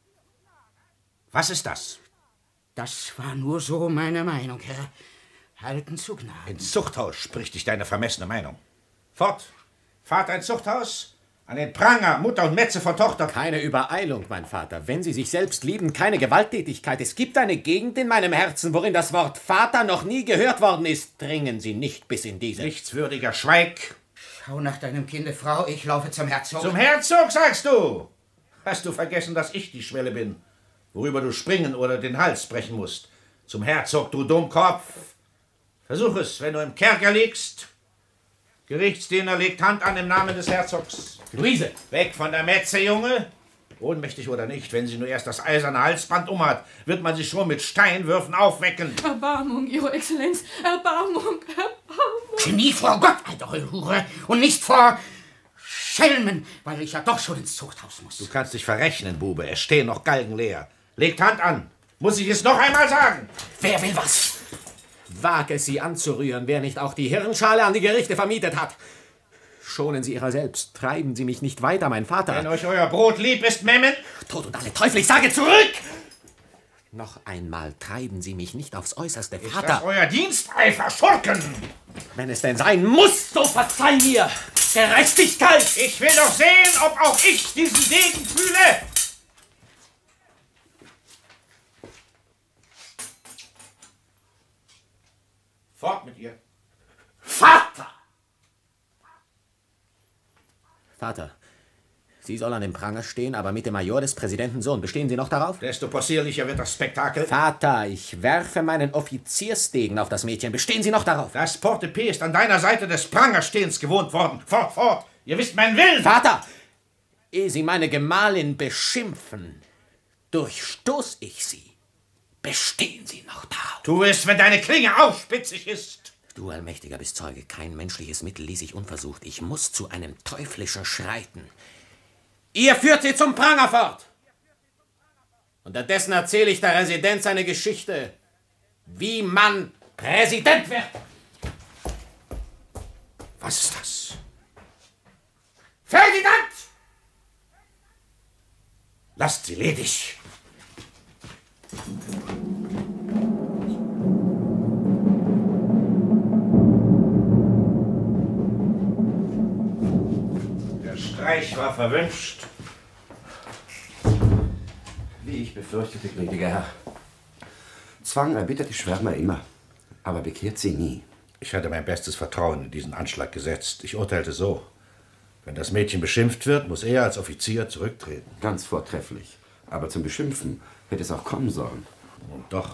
Was ist das? Das war nur so meine Meinung, Herr. Halten zu Gnaden. Ins Zuchthaus spricht dich deine vermessene Meinung. Fort. Vater ins Zuchthaus. An den Pranger, Mutter und Metze von Tochter. Keine Übereilung, mein Vater. Wenn Sie sich selbst lieben, keine Gewalttätigkeit. Es gibt eine Gegend in meinem Herzen, worin das Wort Vater noch nie gehört worden ist. Dringen Sie nicht bis in diese. Nichtswürdiger, schweig. Schau nach deinem Kinde, Frau. Ich laufe zum Herzog. Zum Herzog, sagst du? Hast du vergessen, dass ich die Schwelle bin, worüber du springen oder den Hals brechen musst? Zum Herzog, du Dummkopf. Versuch es, wenn du im Kerker liegst. Gerichtsdiener legt Hand an im Namen des Herzogs. Luise! Weg von der Metze, Junge! Ohnmächtig oder nicht, wenn sie nur erst das eiserne Halsband umhat, wird man sie schon mit Steinwürfen aufwecken. Erbarmung, Ihre Exzellenz, Erbarmung, Erbarmung. Genie vor Gott, alte Heulhure, und nicht vor Schelmen, weil ich ja doch schon ins Zuchthaus muss. Du kannst dich verrechnen, Bube, es stehen noch Galgen leer. Legt Hand an. Muss ich es noch einmal sagen? Wer will was? Wage es, Sie anzurühren, wer nicht auch die Hirnschale an die Gerichte vermietet hat. Schonen Sie Ihrer selbst, treiben Sie mich nicht weiter, mein Vater. Wenn euch euer Brot lieb ist, Memmen. Tod und alle Teufel, ich sage zurück! Noch einmal treiben Sie mich nicht aufs Äußerste, Ist Vater. das euer Diensteifer, Schurken? Wenn es denn sein muss, so verzeih mir! Gerechtigkeit! Ich will doch sehen, ob auch ich diesen Segen fühle! Fort mit ihr. Vater! Vater, Sie soll an dem Pranger stehen, aber mit dem Major des Präsidenten Sohn. Bestehen Sie noch darauf? Desto possierlicher wird das Spektakel. Vater, ich werfe meinen Offiziersdegen auf das Mädchen. Bestehen Sie noch darauf? Das Portepee ist an deiner Seite des Prangerstehens gewohnt worden. Fort, fort! Ihr wisst meinen Willen! Vater! Ehe Sie meine Gemahlin beschimpfen, durchstoß ich Sie. Bestehen Sie noch darauf? Tu es, wenn deine Klinge aufspitzig ist. Du, Allmächtiger, bist Zeuge. Kein menschliches Mittel ließ ich unversucht. Ich muss zu einem Teuflischen schreiten. Ihr führt sie zum Pranger fort. Unterdessen erzähle ich der Residenz eine Geschichte, wie man Präsident wird. Was ist das? Ferdinand! Lasst sie ledig. Der Streich war verwünscht. Wie ich befürchtete, gnädiger Herr. Zwang erbittert die Schwärmer immer, aber bekehrt sie nie. Ich hatte mein bestes Vertrauen in diesen Anschlag gesetzt. Ich urteilte so. Wenn das Mädchen beschimpft wird, muss er als Offizier zurücktreten. Ganz vortrefflich. Aber zum Beschimpfen hätte es auch kommen sollen. Und doch.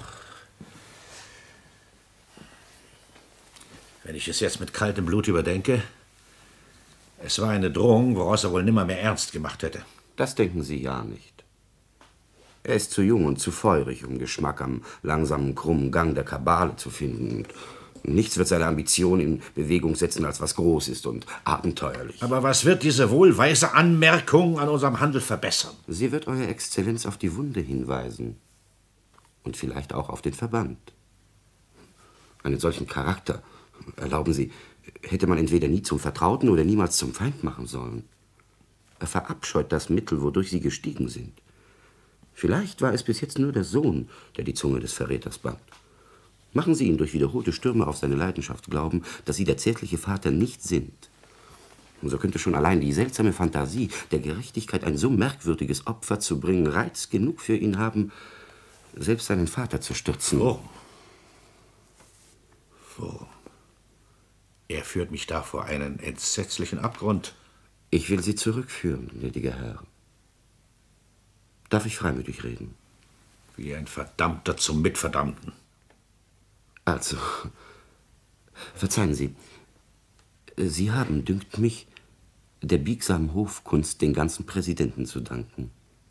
Wenn ich es jetzt mit kaltem Blut überdenke, es war eine Drohung, woraus er wohl nimmer mehr ernst gemacht hätte. Das denken Sie ja nicht. Er ist zu jung und zu feurig, um Geschmack am langsamen, krummen Gang der Kabale zu finden. Und nichts wird seine Ambition in Bewegung setzen, als was groß ist und abenteuerlich. Aber was wird diese wohlweise Anmerkung an unserem Handel verbessern? Sie wird Euer Exzellenz auf die Wunde hinweisen. Und vielleicht auch auf den Verband. Einen solchen Charakter, erlauben Sie, hätte man entweder nie zum Vertrauten oder niemals zum Feind machen sollen. Er verabscheut das Mittel, wodurch Sie gestiegen sind. Vielleicht war es bis jetzt nur der Sohn, der die Zunge des Verräters band. Machen Sie ihn durch wiederholte Stürme auf seine Leidenschaft glauben, dass Sie der zärtliche Vater nicht sind. Und so könnte schon allein die seltsame Fantasie der Gerechtigkeit, ein so merkwürdiges Opfer zu bringen, Reiz genug für ihn haben, selbst seinen Vater zu stürzen. Wo? Wo? Er führt mich da vor einen entsetzlichen Abgrund. Ich will Sie zurückführen, gnädiger Herr. Darf ich freimütig reden? Wie ein Verdammter zum Mitverdammten. Also, verzeihen Sie, Sie haben, dünkt mich, der biegsamen Hofkunst den ganzen Präsidenten zu danken.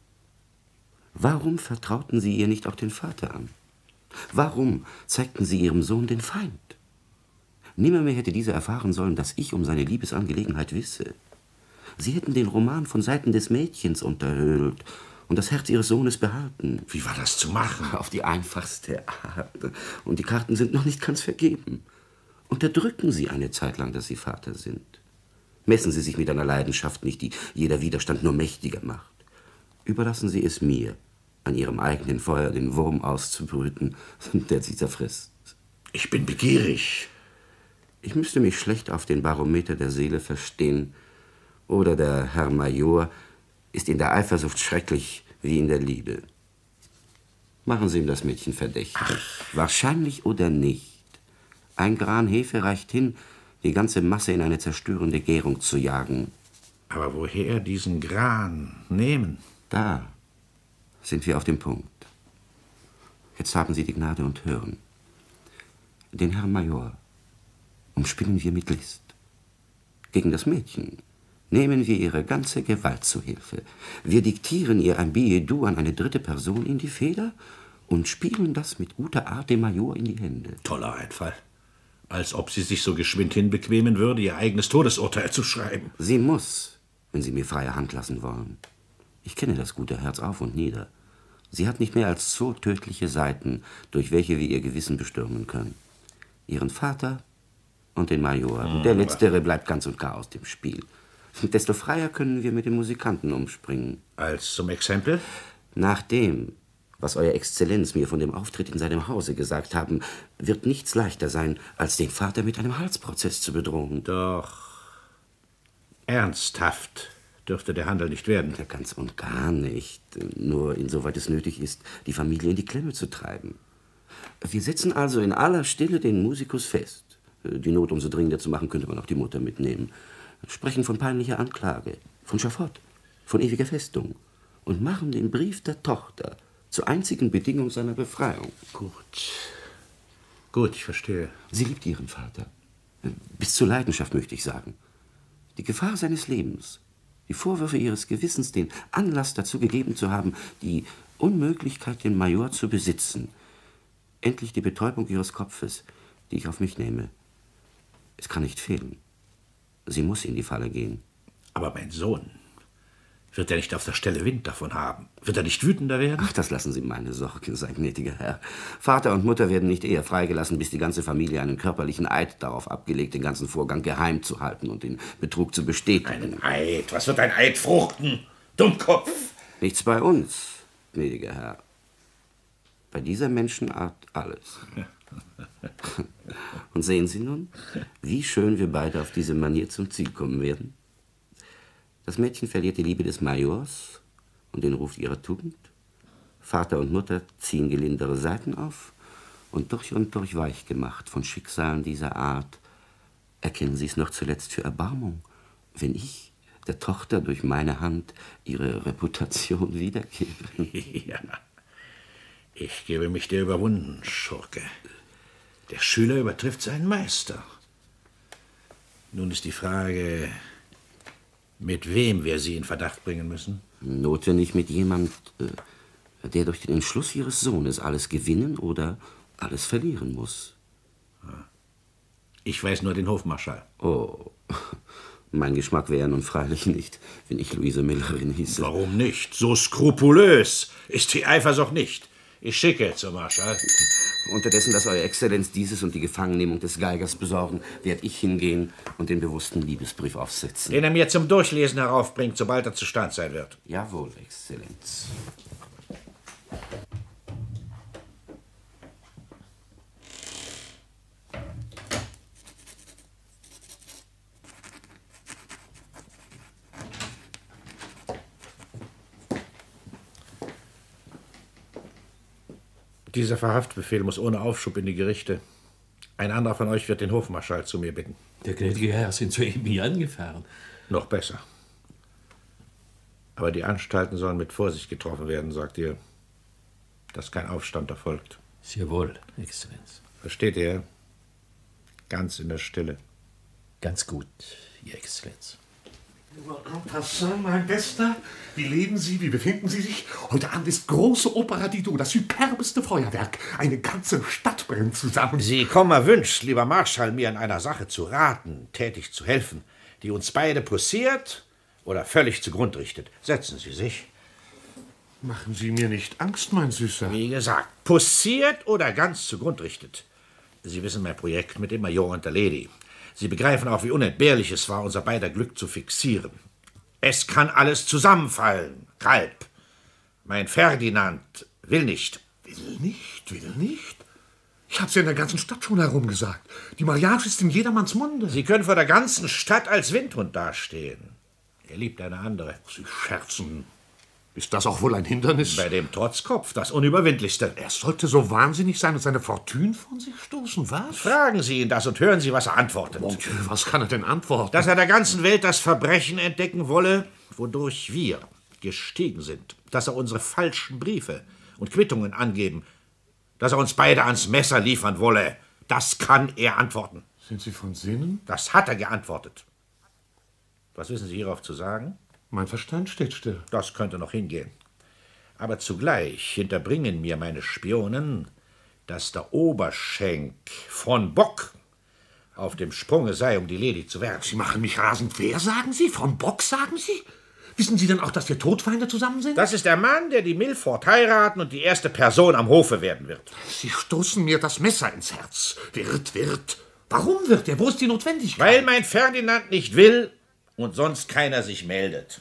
Warum vertrauten Sie ihr nicht auch den Vater an? Warum zeigten Sie Ihrem Sohn den Feind? Nimmermehr hätte dieser erfahren sollen, dass ich um seine Liebesangelegenheit wisse. Sie hätten den Roman von Seiten des Mädchens unterhöhlt und das Herz Ihres Sohnes behalten. Wie war das zu machen? Auf die einfachste Art. Und die Karten sind noch nicht ganz vergeben. Unterdrücken Sie eine Zeit lang, dass Sie Vater sind. Messen Sie sich mit einer Leidenschaft nicht, die jeder Widerstand nur mächtiger macht. Überlassen Sie es mir, an Ihrem eigenen Feuer den Wurm auszubrüten, der Sie zerfrisst. Ich bin begierig. Ich müsste mich schlecht auf den Barometer der Seele verstehen, oder der Herr Major ist in der Eifersucht schrecklich wie in der Liebe. Machen Sie ihm das Mädchen verdächtig. Ach. Wahrscheinlich oder nicht. Ein Gran Hefe reicht hin, die ganze Masse in eine zerstörende Gärung zu jagen. Aber woher diesen Gran nehmen? Da sind wir auf dem Punkt. Jetzt haben Sie die Gnade und hören. Den Herrn Major umspinnen wir mit List. Gegen das Mädchen nehmen wir ihre ganze Gewalt zu Hilfe. Wir diktieren ihr ein Billet-doux an eine dritte Person in die Feder und spielen das mit guter Art dem Major in die Hände. Toller Einfall. Als ob sie sich so geschwind hinbequemen würde, ihr eigenes Todesurteil zu schreiben. Sie muss, wenn Sie mir freie Hand lassen wollen. Ich kenne das gute Herz auf und nieder. Sie hat nicht mehr als zwei tödliche Seiten, durch welche wir ihr Gewissen bestürmen können. Ihren Vater und den Major. Hm, der Letztere bleibt ganz und gar aus dem Spiel. Desto freier können wir mit den Musikanten umspringen. Als zum Exempel? Nach dem, was Euer Exzellenz mir von dem Auftritt in seinem Hause gesagt haben, wird nichts leichter sein, als den Vater mit einem Halsprozess zu bedrohen. Doch ernsthaft dürfte der Handel nicht werden. Ja, ganz und gar nicht. Nur insoweit es nötig ist, die Familie in die Klemme zu treiben. Wir setzen also in aller Stille den Musikus fest. Die Not umso dringender zu machen, könnte man auch die Mutter mitnehmen. Sprechen von peinlicher Anklage, von Schafott, von ewiger Festung und machen den Brief der Tochter zur einzigen Bedingung seiner Befreiung. Gut. Gut, ich verstehe. Sie liebt ihren Vater. Bis zur Leidenschaft, möchte ich sagen. Die Gefahr seines Lebens, die Vorwürfe ihres Gewissens, den Anlass dazu gegeben zu haben, die Unmöglichkeit, den Major zu besitzen, endlich die Betäubung Ihres Kopfes, die ich auf mich nehme. Es kann nicht fehlen. Sie muss in die Falle gehen. Aber mein Sohn, wird er nicht auf der Stelle Wind davon haben? Wird er nicht wütender werden? Ach, das lassen Sie meine Sorge sein, gnädiger Herr. Vater und Mutter werden nicht eher freigelassen, bis die ganze Familie einen körperlichen Eid darauf abgelegt, den ganzen Vorgang geheim zu halten und den Betrug zu bestätigen. Einen Eid? Was wird ein Eid fruchten? Dummkopf! Nichts bei uns, gnädiger Herr. Bei dieser Menschenart alles. Und sehen Sie nun, wie schön wir beide auf diese Manier zum Ziel kommen werden? Das Mädchen verliert die Liebe des Majors und den Ruf ihrer Tugend. Vater und Mutter ziehen gelindere Seiten auf und durch und durch weich gemacht von Schicksalen dieser Art erkennen sie es noch zuletzt für Erbarmung, wenn ich der Tochter durch meine Hand ihre Reputation wiedergebe. Ja, ich gebe mich dir überwunden, Schurke. Der Schüler übertrifft seinen Meister. Nun ist die Frage, mit wem wir sie in Verdacht bringen müssen? Notwendig mit jemand, der durch den Entschluss ihres Sohnes alles gewinnen oder alles verlieren muss. Ich weiß nur den Hofmarschall. Oh, mein Geschmack wäre nun freilich nicht, wenn ich Luise Millerin hieße. Warum nicht? So skrupulös ist die Eifersucht nicht. Ich schicke zum Marschall. Unterdessen, dass Euer Exzellenz dieses und die Gefangennehmung des Geigers besorgen, werde ich hingehen und den bewussten Liebesbrief aufsetzen. Den er mir zum Durchlesen heraufbringt, sobald er zustand sein wird. Jawohl, Exzellenz. Dieser Verhaftbefehl muss ohne Aufschub in die Gerichte. Ein anderer von euch wird den Hofmarschall zu mir bitten. Der gnädige Herr sind soeben hier angefahren. Noch besser. Aber die Anstalten sollen mit Vorsicht getroffen werden, sagt ihr, dass kein Aufstand erfolgt. Sehr wohl, Exzellenz. Versteht ihr? Ganz in der Stille. Ganz gut, Ihr Exzellenz. En passant, mein Bester, wie leben Sie, wie befinden Sie sich? Heute Abend ist große Opera Didot, das superbeste Feuerwerk. Eine ganze Stadt brennt zusammen. Sie kommen erwünscht, lieber Marschall, mir in einer Sache zu raten, tätig zu helfen, die uns beide poussiert oder völlig zugrund richtet. Setzen Sie sich. Machen Sie mir nicht Angst, mein Süßer. Wie gesagt, poussiert oder ganz zugrund richtet. Sie wissen mein Projekt mit dem Major und der Lady. Sie begreifen auch, wie unentbehrlich es war, unser beider Glück zu fixieren. Es kann alles zusammenfallen, Kalb. Mein Ferdinand will nicht. Will nicht, will nicht? Ich hab's ja in der ganzen Stadt schon herumgesagt. Die Mariage ist in jedermanns Munde. Sie können vor der ganzen Stadt als Windhund dastehen. Er liebt eine andere. Sie scherzen. Ist das auch wohl ein Hindernis? Bei dem Trotzkopf, das Unüberwindlichste. Er sollte so wahnsinnig sein und seine Fortune von sich stoßen, was? Fragen Sie ihn das und hören Sie, was er antwortet. Mon Dieu, was kann er denn antworten? Dass er der ganzen Welt das Verbrechen entdecken wolle, wodurch wir gestiegen sind. Dass er unsere falschen Briefe und Quittungen angeben. Dass er uns beide ans Messer liefern wolle. Das kann er antworten. Sind Sie von Sinnen? Das hat er geantwortet. Was wissen Sie hierauf zu sagen? Mein Verstand steht still. Das könnte noch hingehen. Aber zugleich hinterbringen mir meine Spionen, dass der Oberschenk von Bock auf dem Sprunge sei, um die Lady zu werden. Sie machen mich rasend. Wer, sagen Sie? Von Bock, sagen Sie? Wissen Sie denn auch, dass wir Todfeinde zusammen sind? Das ist der Mann, der die Milford heiraten und die erste Person am Hofe werden wird. Sie stoßen mir das Messer ins Herz. Wird, wird. Warum wird er? Wo ist die Notwendigkeit? Weil mein Ferdinand nicht will und sonst keiner sich meldet.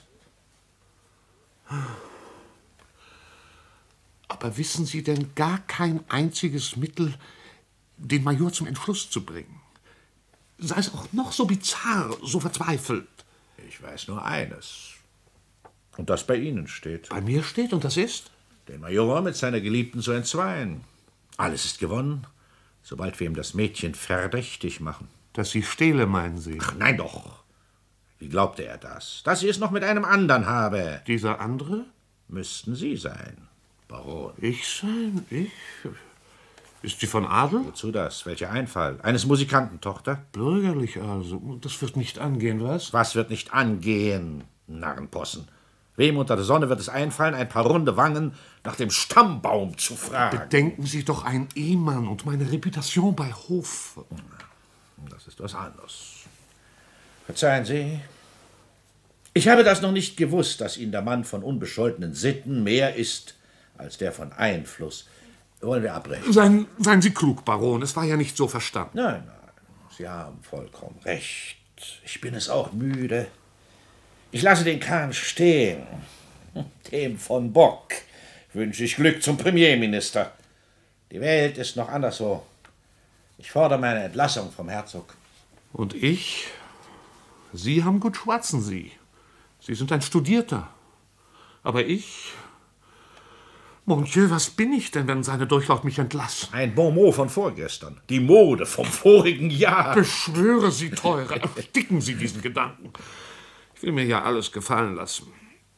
Aber wissen Sie denn gar kein einziges Mittel, den Major zum Entschluss zu bringen? Sei es auch noch so bizarr, so verzweifelt. Ich weiß nur eines. Und das bei Ihnen steht. Bei mir steht, und das ist? Den Major mit seiner Geliebten zu entzweien. Alles ist gewonnen, sobald wir ihm das Mädchen verdächtig machen. Dass sie stehle, meinen Sie? Ach, nein doch. Wie glaubte er das? Dass sie es noch mit einem anderen habe. Dieser andere? Müssten Sie sein, Baron. Ich sein? Ich? Ist sie von Adel? Wozu das? Welcher Einfall? Eines Musikantentochter? Bürgerlich also. Das wird nicht angehen, was? Was wird nicht angehen, Narrenpossen? Wem unter der Sonne wird es einfallen, ein paar runde Wangen nach dem Stammbaum zu fragen? Bedenken Sie doch einen Ehemann und meine Reputation bei Hof. Das ist was anderes. Verzeihen Sie, ich habe das noch nicht gewusst, dass Ihnen der Mann von unbescholtenen Sitten mehr ist als der von Einfluss. Wollen wir abbrechen? Seien, seien Sie klug, Baron, es war ja nicht so verstanden. Nein, nein, Sie haben vollkommen recht. Ich bin es auch müde. Ich lasse den Kahn stehen. Dem von Bock wünsche ich Glück zum Premierminister. Die Welt ist noch anderswo. Ich fordere meine Entlassung vom Herzog. Und ich? Sie haben gut schwatzen, Sie. Sie sind ein Studierter. Aber ich... Mon Dieu, was bin ich denn, wenn seine Durchlaucht mich entlassen? Ein Bonmot von vorgestern. Die Mode vom vorigen Jahr. Beschwöre Sie, Teure, ersticken Sie diesen Gedanken. Ich will mir ja alles gefallen lassen.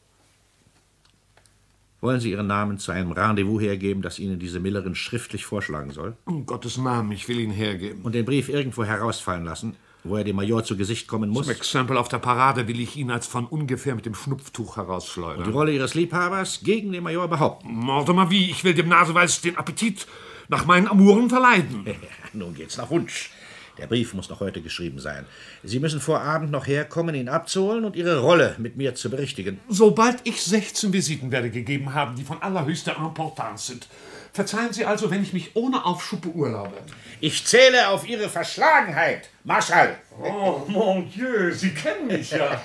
Wollen Sie Ihren Namen zu einem Rendezvous hergeben, das Ihnen diese Millerin schriftlich vorschlagen soll? Um Gottes Namen, ich will ihn hergeben. Und den Brief irgendwo herausfallen lassen, wo er dem Major zu Gesicht kommen muss? Zum Exempel auf der Parade will ich ihn als von ungefähr mit dem Schnupftuch herausschleudern. Und die Rolle Ihres Liebhabers gegen den Major behaupten? Mordemar wie, ich will dem Naseweiß den Appetit nach meinen Amuren verleiden. Nun geht's nach Wunsch. Der Brief muss noch heute geschrieben sein. Sie müssen vor Abend noch herkommen, ihn abzuholen und Ihre Rolle mit mir zu berichtigen. Sobald ich sechzehn Visiten werde gegeben haben, die von allerhöchster Importanz sind. Verzeihen Sie also, wenn ich mich ohne Aufschub beurlaube. Ich zähle auf Ihre Verschlagenheit, Marschall. Oh, mon Dieu, Sie kennen mich ja.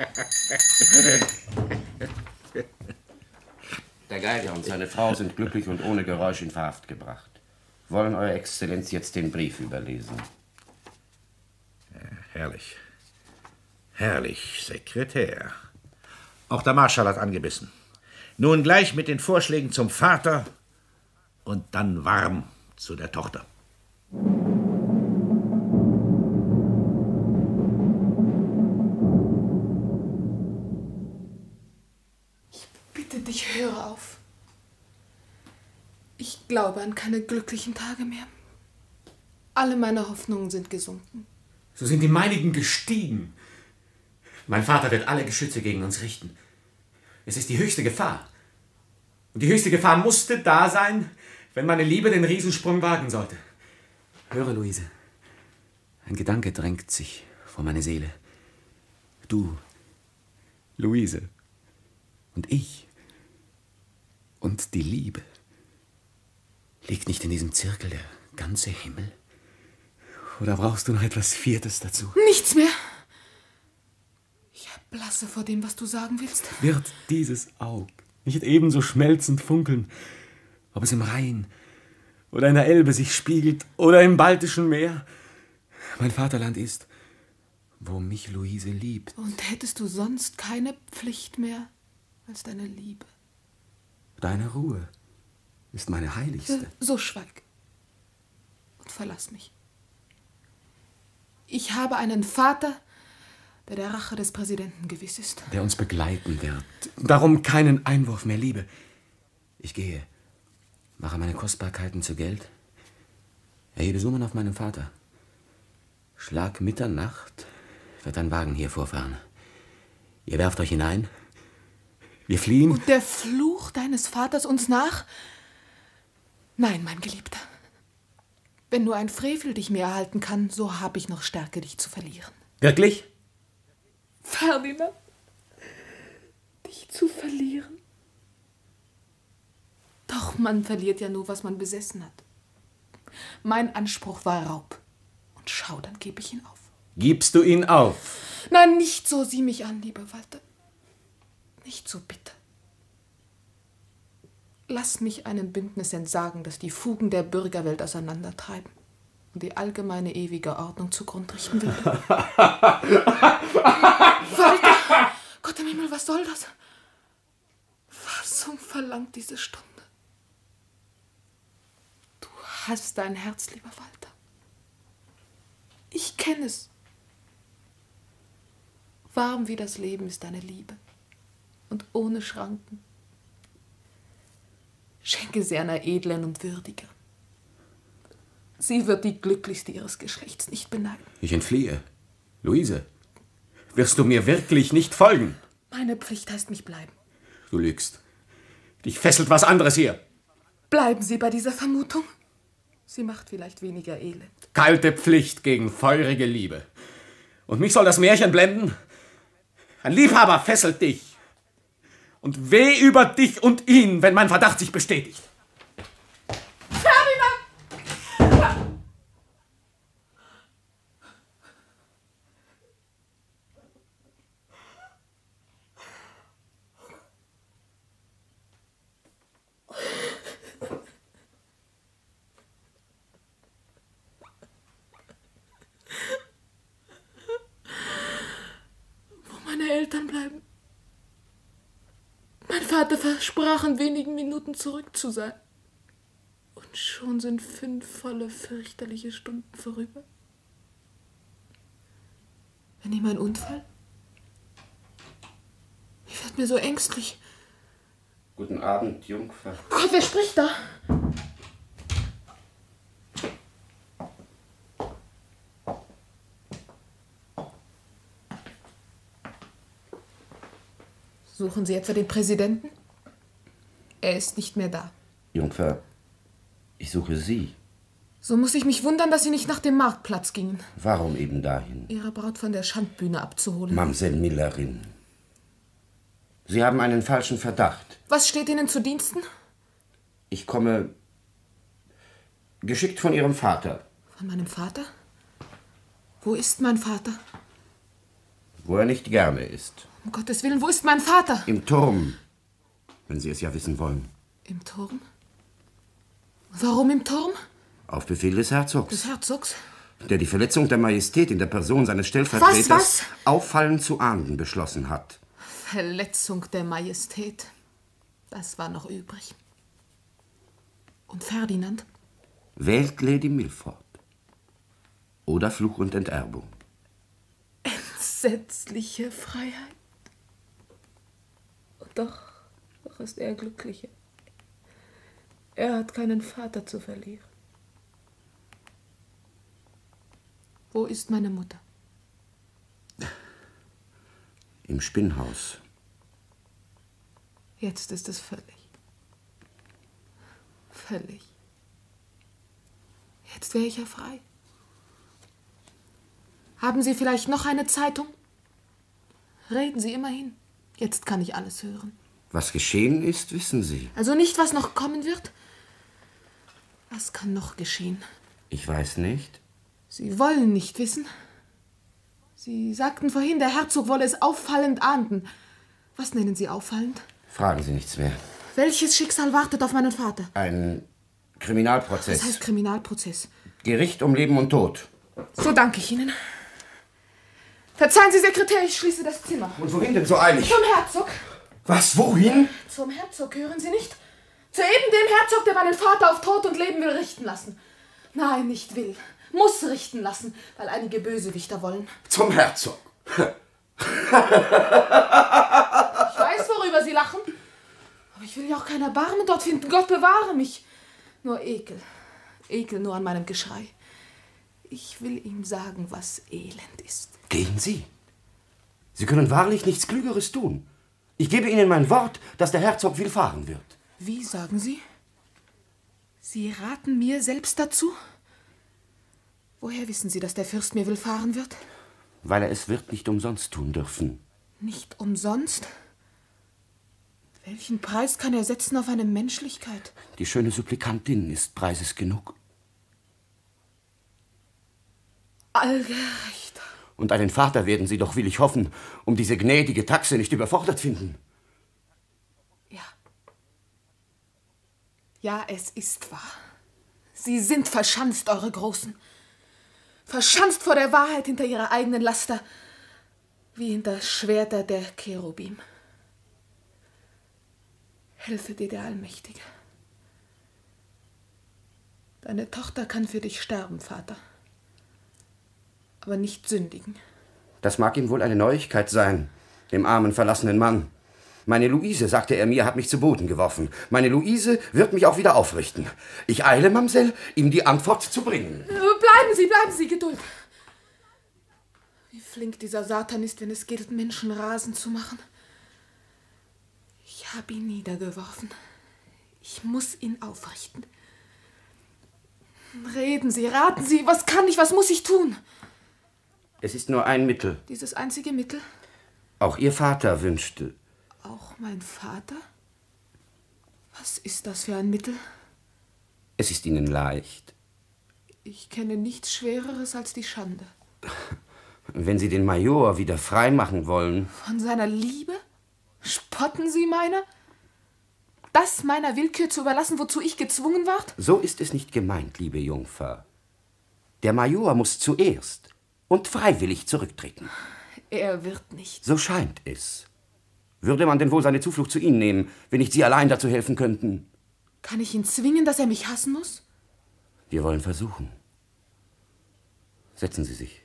Der Geiger und seine Frau sind glücklich und ohne Geräusch in Verhaft gebracht. Wollen Eure Exzellenz jetzt den Brief überlesen? Herrlich. Herrlich, Sekretär. Auch der Marschall hat angebissen. Nun gleich mit den Vorschlägen zum Vater und dann warm zu der Tochter. Ich bitte dich, höre auf. Ich glaube an keine glücklichen Tage mehr. Alle meine Hoffnungen sind gesunken. So sind die meinigen gestiegen. Mein Vater wird alle Geschütze gegen uns richten. Es ist die höchste Gefahr. Und die höchste Gefahr musste da sein, wenn meine Liebe den Riesensprung wagen sollte. Höre, Luise. Ein Gedanke drängt sich vor meine Seele. Du, Luise, und ich und die Liebe. Liegt nicht in diesem Zirkel der ganze Himmel? Oder brauchst du noch etwas Viertes dazu? Nichts mehr. Ich erblasse vor dem, was du sagen willst. Wird dieses Aug nicht ebenso schmelzend funkeln, ob es im Rhein oder in der Elbe sich spiegelt oder im Baltischen Meer? Mein Vaterland ist, wo mich Luise liebt. Und hättest du sonst keine Pflicht mehr als deine Liebe? Deine Ruhe ist meine heiligste. So schweig und verlass mich. Ich habe einen Vater, der der Rache des Präsidenten gewiss ist. Der uns begleiten wird. Darum keinen Einwurf mehr, Liebe. Ich gehe, mache meine Kostbarkeiten zu Geld, erhebe Summen auf meinen Vater. Schlag Mitternacht wird ein Wagen hier vorfahren. Ihr werft euch hinein, wir fliehen. Und der Fluch deines Vaters uns nach? Nein, mein Geliebter. Wenn nur ein Frevel dich mehr erhalten kann, so habe ich noch Stärke, dich zu verlieren. Wirklich? Ferdinand, dich zu verlieren? Doch, man verliert ja nur, was man besessen hat. Mein Anspruch war Raub. Und schau, dann gebe ich ihn auf. Gibst du ihn auf? Nein, nicht so, sieh mich an, lieber Walter. Nicht so bitter. Lass mich einem Bündnis entsagen, das die Fugen der Bürgerwelt auseinandertreiben und die allgemeine ewige Ordnung zugrund richten will. Walter! Gott im Himmel, was soll das? Fassung verlangt diese Stunde. Du hast dein Herz, lieber Walter. Ich kenne es. Warm wie das Leben ist deine Liebe und ohne Schranken. Schenke sie einer edlen und würdiger. Sie wird die glücklichste ihres Geschlechts nicht beneiden. Ich entfliehe. Luise, wirst du mir wirklich nicht folgen? Meine Pflicht heißt mich bleiben. Du lügst. Dich fesselt was anderes hier. Bleiben Sie bei dieser Vermutung. Sie macht vielleicht weniger Elend. Kalte Pflicht gegen feurige Liebe. Und mich soll das Märchen blenden? Ein Liebhaber fesselt dich. Und weh über dich und ihn, wenn mein Verdacht sich bestätigt. Ferdinand! Wo meine Eltern bleiben. Mein Vater versprach, in wenigen Minuten zurück zu sein. Und schon sind fünf volle, fürchterliche Stunden vorüber. Wenn ihm ein Unfall? Ich werde mir so ängstlich. Guten Abend, Jungfer. Gott, wer spricht da? Suchen Sie etwa den Präsidenten? Er ist nicht mehr da. Jungfer, ich suche Sie. So muss ich mich wundern, dass Sie nicht nach dem Marktplatz gingen, Warum eben dahin? Ihre Braut von der Schandbühne abzuholen. Mamsell Millerin. Sie haben einen falschen Verdacht. Was steht Ihnen zu Diensten? Ich komme geschickt von Ihrem Vater. Von meinem Vater? Wo ist mein Vater? Wo er nicht gerne ist. Um Gottes Willen, wo ist mein Vater? Im Turm, wenn Sie es ja wissen wollen. Im Turm? Warum im Turm? Auf Befehl des Herzogs. Des Herzogs? Der die Verletzung der Majestät in der Person seines Stellvertreters Was, was? auffallend zu ahnden beschlossen hat. Verletzung der Majestät. Das war noch übrig. Und Ferdinand? Wählt Lady Milford. Oder Fluch und Enterbung. Entsetzliche Freiheit. Und doch, doch ist er glücklicher. Er hat keinen Vater zu verlieren. Wo ist meine Mutter? Im Spinnhaus. Jetzt ist es völlig. Völlig. Jetzt wäre ich ja frei. Haben Sie vielleicht noch eine Zeitung? Reden Sie immerhin. Jetzt kann ich alles hören. Was geschehen ist, wissen Sie. Also nicht, was noch kommen wird? Was kann noch geschehen? Ich weiß nicht. Sie wollen nicht wissen? Sie sagten vorhin, der Herzog wolle es auffallend ahnden. Was nennen Sie auffallend? Fragen Sie nichts mehr. Welches Schicksal wartet auf meinen Vater? Ein Kriminalprozess. Das heißt Kriminalprozess. Gericht um Leben und Tod. So danke ich Ihnen. Verzeihen Sie, Sekretär, ich schließe das Zimmer. Und wohin denn so eilig? Zum Herzog. Was, wohin? Zum Herzog, hören Sie nicht? Zu eben dem Herzog, der meinen Vater auf Tod und Leben will richten lassen. Nein, nicht will. Muss richten lassen, weil einige Bösewichter wollen. Zum Herzog. Ich weiß, worüber Sie lachen. Aber ich will ja auch kein Erbarmen dort finden. Gott bewahre mich. Nur Ekel. Ekel nur an meinem Geschrei. Ich will ihm sagen, was Elend ist. Gehen Sie. Sie können wahrlich nichts Klügeres tun. Ich gebe Ihnen mein Wort, dass der Herzog willfahren wird. Wie, sagen Sie? Sie raten mir selbst dazu? Woher wissen Sie, dass der Fürst mir willfahren wird? Weil er es wird nicht umsonst tun dürfen. Nicht umsonst? Welchen Preis kann er setzen auf eine Menschlichkeit? Die schöne Supplikantin ist Preises genug. Allgerechter. Und einen Vater werden Sie doch, will ich hoffen, um diese gnädige Taxe nicht überfordert finden. Ja. Ja, es ist wahr. Sie sind verschanzt, eure Großen. Verschanzt vor der Wahrheit hinter ihrer eigenen Laster, wie hinter Schwerter der Cherubim. Helfe dir der Allmächtige. Deine Tochter kann für dich sterben, Vater, aber nicht sündigen. Das mag ihm wohl eine Neuigkeit sein, dem armen, verlassenen Mann. Meine Luise, sagte er mir, hat mich zu Boden geworfen. Meine Luise wird mich auch wieder aufrichten. Ich eile, Mamsell, ihm die Antwort zu bringen. Bleiben Sie, bleiben Sie, Geduld. Wie flink dieser Satan ist, wenn es gilt, Menschen rasend zu machen. Ich habe ihn niedergeworfen. Ich muss ihn aufrichten. Reden Sie, raten Sie, was kann ich, was muss ich tun? Es ist nur ein Mittel. Dieses einzige Mittel? Auch Ihr Vater wünschte. Auch mein Vater? Was ist das für ein Mittel? Es ist Ihnen leicht. Ich kenne nichts Schwereres als die Schande. Wenn Sie den Major wieder frei machen wollen. Von seiner Liebe? Spotten Sie meiner? Das meiner Willkür zu überlassen, wozu ich gezwungen ward? So ist es nicht gemeint, liebe Jungfer. Der Major muss zuerst und freiwillig zurücktreten. Er wird nicht. So scheint es. Würde man denn wohl seine Zuflucht zu Ihnen nehmen, wenn nicht Sie allein dazu helfen könnten? Kann ich ihn zwingen, dass er mich hassen muss? Wir wollen versuchen. Setzen Sie sich.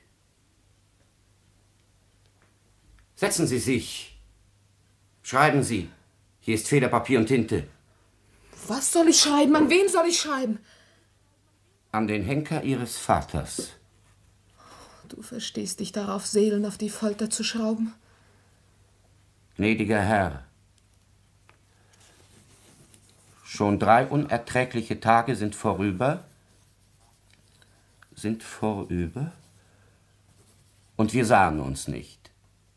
Setzen Sie sich. Schreiben Sie. Hier ist Federpapier und Tinte. Was soll ich schreiben? An wen soll ich schreiben? An den Henker Ihres Vaters. Du verstehst dich darauf, Seelen auf die Folter zu schrauben. Gnädiger Herr, schon drei unerträgliche Tage sind vorüber, sind vorüber, und wir sahen uns nicht.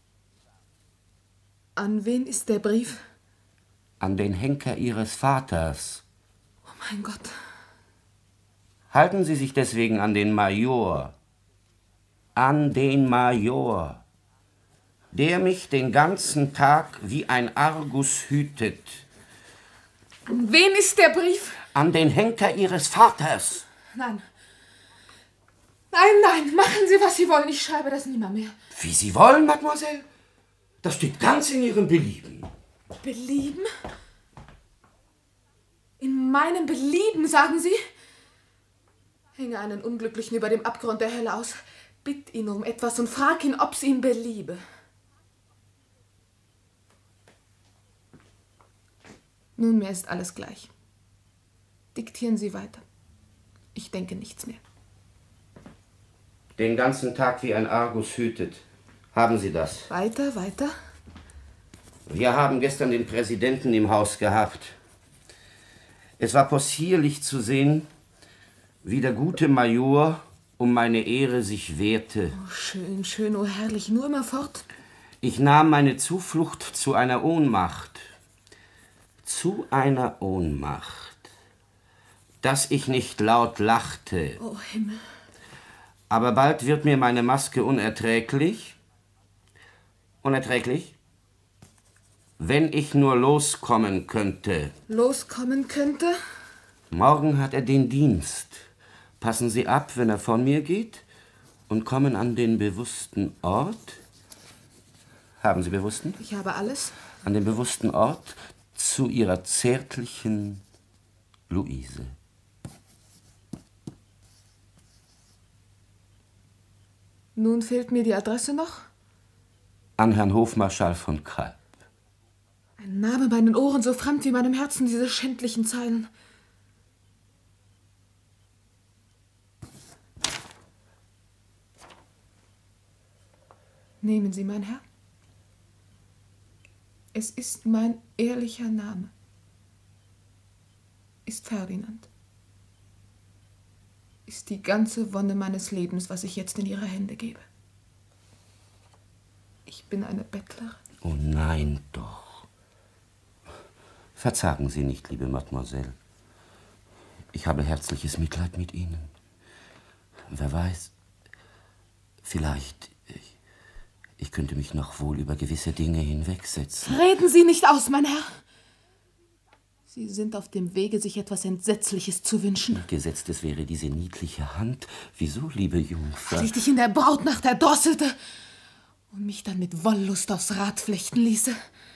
An wen ist der Brief? An den Henker Ihres Vaters. Oh mein Gott. Halten Sie sich deswegen an den Major. An den Major, der mich den ganzen Tag wie ein Argus hütet. An wen ist der Brief? An den Henker Ihres Vaters. Nein. Nein, nein, machen Sie, was Sie wollen. Ich schreibe das nimmermehr. Wie Sie wollen, Mademoiselle. Das steht ganz in Ihrem Belieben. Belieben? In meinem Belieben, sagen Sie? Hänge einen Unglücklichen über dem Abgrund der Hölle aus. Bitt ihn um etwas und frag ihn, ob's ihm beliebe. Nunmehr ist alles gleich. Diktieren Sie weiter. Ich denke nichts mehr. Den ganzen Tag wie ein Argus hütet. Haben Sie das? Weiter, weiter. Wir haben gestern den Präsidenten im Haus gehabt. Es war possierlich zu sehen, wie der gute Major um meine Ehre sich wehrte. Oh, schön, schön, oh herrlich, nur immer fort. Ich nahm meine Zuflucht zu einer Ohnmacht. Zu einer Ohnmacht. Dass ich nicht laut lachte. Oh Himmel. Aber bald wird mir meine Maske unerträglich. Unerträglich? Wenn ich nur loskommen könnte. Loskommen könnte? Morgen hat er den Dienst. Passen Sie ab, wenn er von mir geht, und kommen an den bewussten Ort. Haben Sie bewussten? Ich habe alles. An den bewussten Ort zu Ihrer zärtlichen Luise. Nun fehlt mir die Adresse noch. An Herrn Hofmarschall von Kalb. Ein Name meinen Ohren so fremd wie meinem Herzen, diese schändlichen Zeilen. Nehmen Sie, mein Herr. Es ist mein ehrlicher Name. Ist Ferdinand. Ist die ganze Wonne meines Lebens, was ich jetzt in Ihre Hände gebe. Ich bin eine Bettlerin. Oh nein, doch. Verzagen Sie nicht, liebe Mademoiselle. Ich habe herzliches Mitleid mit Ihnen. Wer weiß, vielleicht, ich, ich könnte mich noch wohl über gewisse Dinge hinwegsetzen. Reden Sie nicht aus, mein Herr! Sie sind auf dem Wege, sich etwas Entsetzliches zu wünschen. Gesetzt, es wäre diese niedliche Hand. Wieso, liebe Jungfer? Weil ich dich in der Brautnacht erdrosselte und mich dann mit Wollust aufs Rad flechten ließe.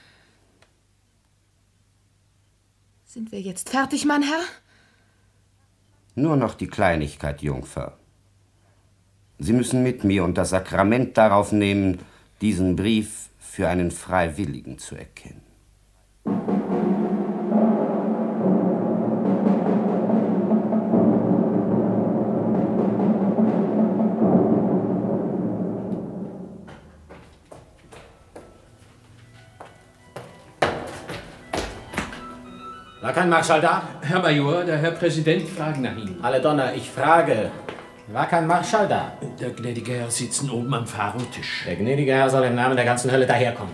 Sind wir jetzt fertig, mein Herr? Nur noch die Kleinigkeit, Jungfer. Sie müssen mit mir und das Sakrament darauf nehmen, diesen Brief für einen Freiwilligen zu erkennen. kein Marschall da? Herr Major, der Herr Präsident fragt nach Ihnen. Alle Donner, ich frage. War kein Marschall da? Der gnädige Herr sitzen oben am Pharotisch. Der gnädige Herr soll im Namen der ganzen Hölle daherkommen.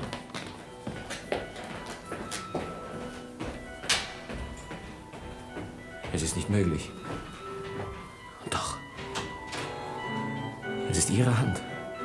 Es ist nicht möglich. Und doch. Es ist Ihre Hand.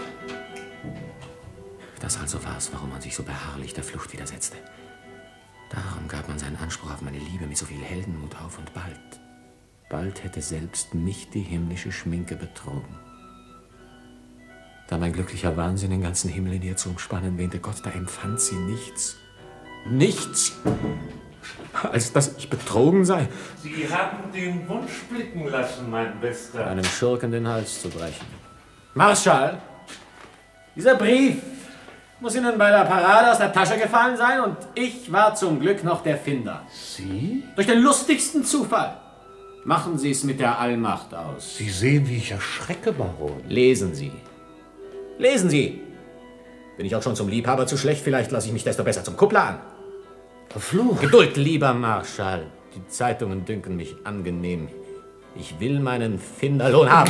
Das also war es, warum man sich so beharrlich der Flucht widersetzte. Darum gab man seinen Anspruch auf meine Liebe mit so viel Heldenmut auf und bald, bald hätte selbst mich die himmlische Schminke betrogen. Da mein glücklicher Wahnsinn den ganzen Himmel in ihr zu umspannen wähnte, Gott, da empfand sie nichts, nichts, als dass ich betrogen sei. Sie haben den Wunsch blicken lassen, mein Bester. Einem Schurken den Hals zu brechen. Marschall, dieser Brief muss Ihnen bei der Parade aus der Tasche gefallen sein und ich war zum Glück noch der Finder. Sie? Durch den lustigsten Zufall. Machen Sie es mit der Allmacht aus. Sie sehen, wie ich erschrecke, Baron. Lesen Sie. Lesen Sie. Bin ich auch schon zum Liebhaber zu schlecht? Vielleicht lasse ich mich desto besser zum Kuppler an. Verflucht. Geduld, lieber Marschall. Die Zeitungen dünken mich angenehm. Ich will meinen Finderlohn haben.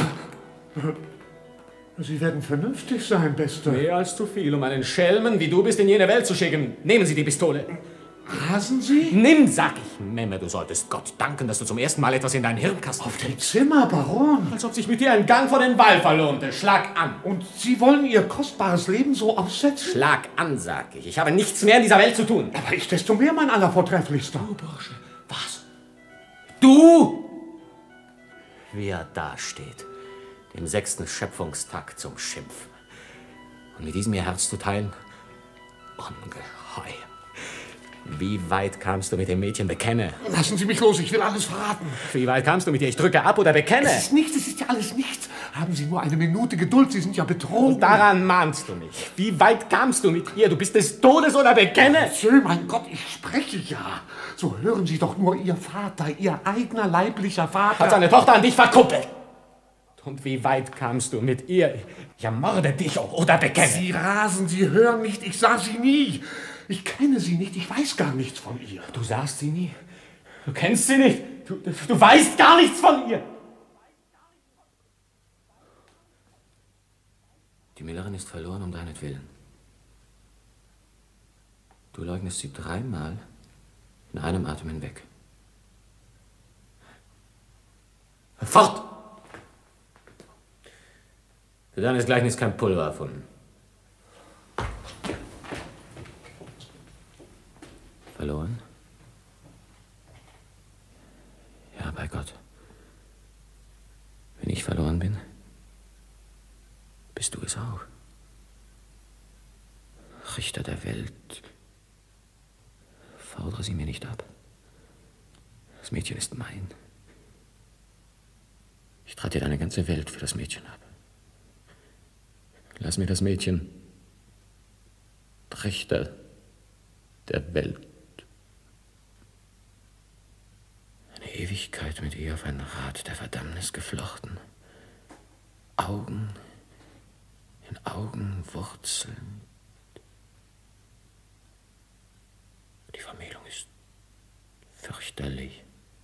Sie werden vernünftig sein, Bester. Mehr als zu viel, um einen Schelmen wie du bist in jene Welt zu schicken. Nehmen Sie die Pistole. Rasen Sie? Nimm, sag ich. Memme, du solltest Gott danken, dass du zum ersten Mal etwas in deinen Hirnkasten... Auf dem Zimmer, Baron. Als ob sich mit dir ein Gang vor den Wall verlohnte. Schlag an. Und Sie wollen Ihr kostbares Leben so aussetzen? Schlag an, sag ich. Ich habe nichts mehr in dieser Welt zu tun. Aber ich desto mehr, mein Allervortrefflichster. Du, Bursche. Was? Du! Wie er dasteht. Dem sechsten Schöpfungstag zum Schimpfen. Und mit diesem ihr Herz zu teilen? Ungeheuer. Wie weit kamst du mit dem Mädchen? Bekenne. Lassen Sie mich los, ich will alles verraten. Wie weit kamst du mit ihr? Ich drücke ab oder bekenne. Es ist nichts, es ist ja alles nichts. Haben Sie nur eine Minute Geduld, Sie sind ja betrogen. Und daran mahnst du mich. Wie weit kamst du mit ihr? Du bist des Todes oder bekenne. Monsieur, mein Gott, ich spreche ja. So hören Sie doch nur, Ihr Vater, Ihr eigener leiblicher Vater... hat seine Tochter an dich verkuppelt. Und wie weit kamst du mit ihr? Ich ermorde dich oder bekenne. Sie rasen, Sie hören nicht, ich sah sie nie. Ich kenne sie nicht, ich weiß gar nichts von ihr. Du sahst sie nie? Du kennst sie nicht? Du, du weißt gar nichts von ihr? Die Müllerin ist verloren um deinetwillen. Du leugnest sie dreimal in einem Atem hinweg. Fort! Für deines Gleichen ist kein Pulver erfunden. Verloren? Ja, bei Gott. Wenn ich verloren bin, bist du es auch. Richter der Welt, fordere sie mir nicht ab. Das Mädchen ist mein. Ich trage dir deine ganze Welt für das Mädchen ab. Lass mir das Mädchen, Richter der Welt. Eine Ewigkeit mit ihr auf ein Rad der Verdammnis geflochten. Augen in Augen wurzeln. Die Vermählung ist fürchterlich,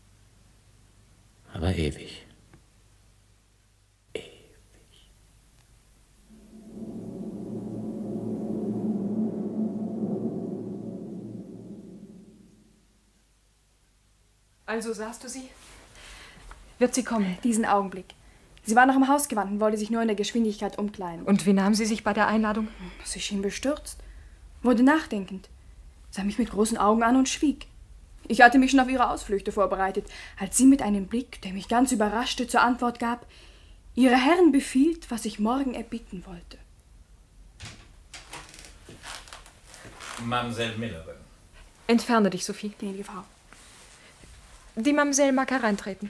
aber ewig. Also sahst du sie? Wird sie kommen? Diesen Augenblick. Sie war noch im Haus gewandt und wollte sich nur in der Geschwindigkeit umkleiden. Und wie nahm sie sich bei der Einladung? Sie schien bestürzt, wurde nachdenkend, sah mich mit großen Augen an und schwieg. Ich hatte mich schon auf ihre Ausflüchte vorbereitet, als sie mit einem Blick, der mich ganz überraschte, zur Antwort gab, Ihre Herren befiehlt, was ich morgen erbitten wollte. Mamsell Millerin. Entferne dich, Sophie. Gnädige Frau. Die Mamsell mag hereintreten.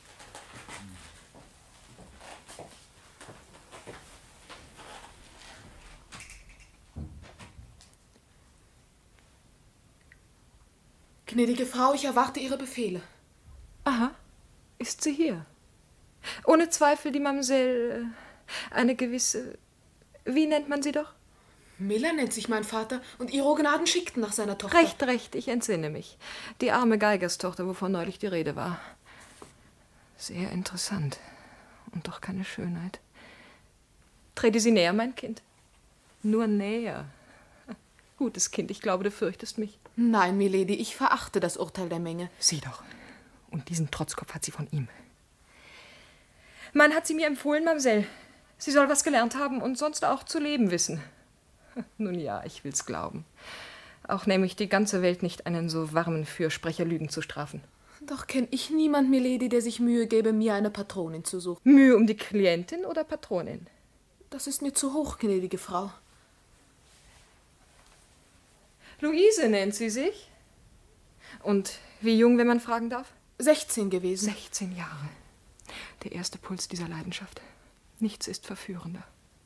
Gnädige Frau, ich erwarte Ihre Befehle. Aha, ist sie hier? Ohne Zweifel die Mamsell, äh, eine gewisse, wie nennt man sie doch? Miller nennt sich mein Vater und Ihre Gnaden schickten nach seiner Tochter. Recht, recht, ich entsinne mich. Die arme Geigerstochter, wovon neulich die Rede war. Sehr interessant und doch keine Schönheit. Trete sie näher, mein Kind. Nur näher. Gutes Kind, ich glaube, du fürchtest mich. Nein, Milady, ich verachte das Urteil der Menge. Sieh doch. Und diesen Trotzkopf hat sie von ihm. Man hat sie mir empfohlen, Mamsell. Sie soll was gelernt haben und sonst auch zu leben wissen. Nun ja, ich will's glauben. Auch nehme ich die ganze Welt nicht, einen so warmen Fürsprecher Lügen zu strafen. Doch kenn ich niemand, Milady, der sich Mühe gäbe, mir eine Patronin zu suchen. Mühe um die Klientin oder Patronin? Das ist mir zu hoch, gnädige Frau. Luise nennt sie sich. Und wie jung, wenn man fragen darf? Sechzehn gewesen. Sechzehn Jahre. Der erste Puls dieser Leidenschaft. Nichts ist verführender.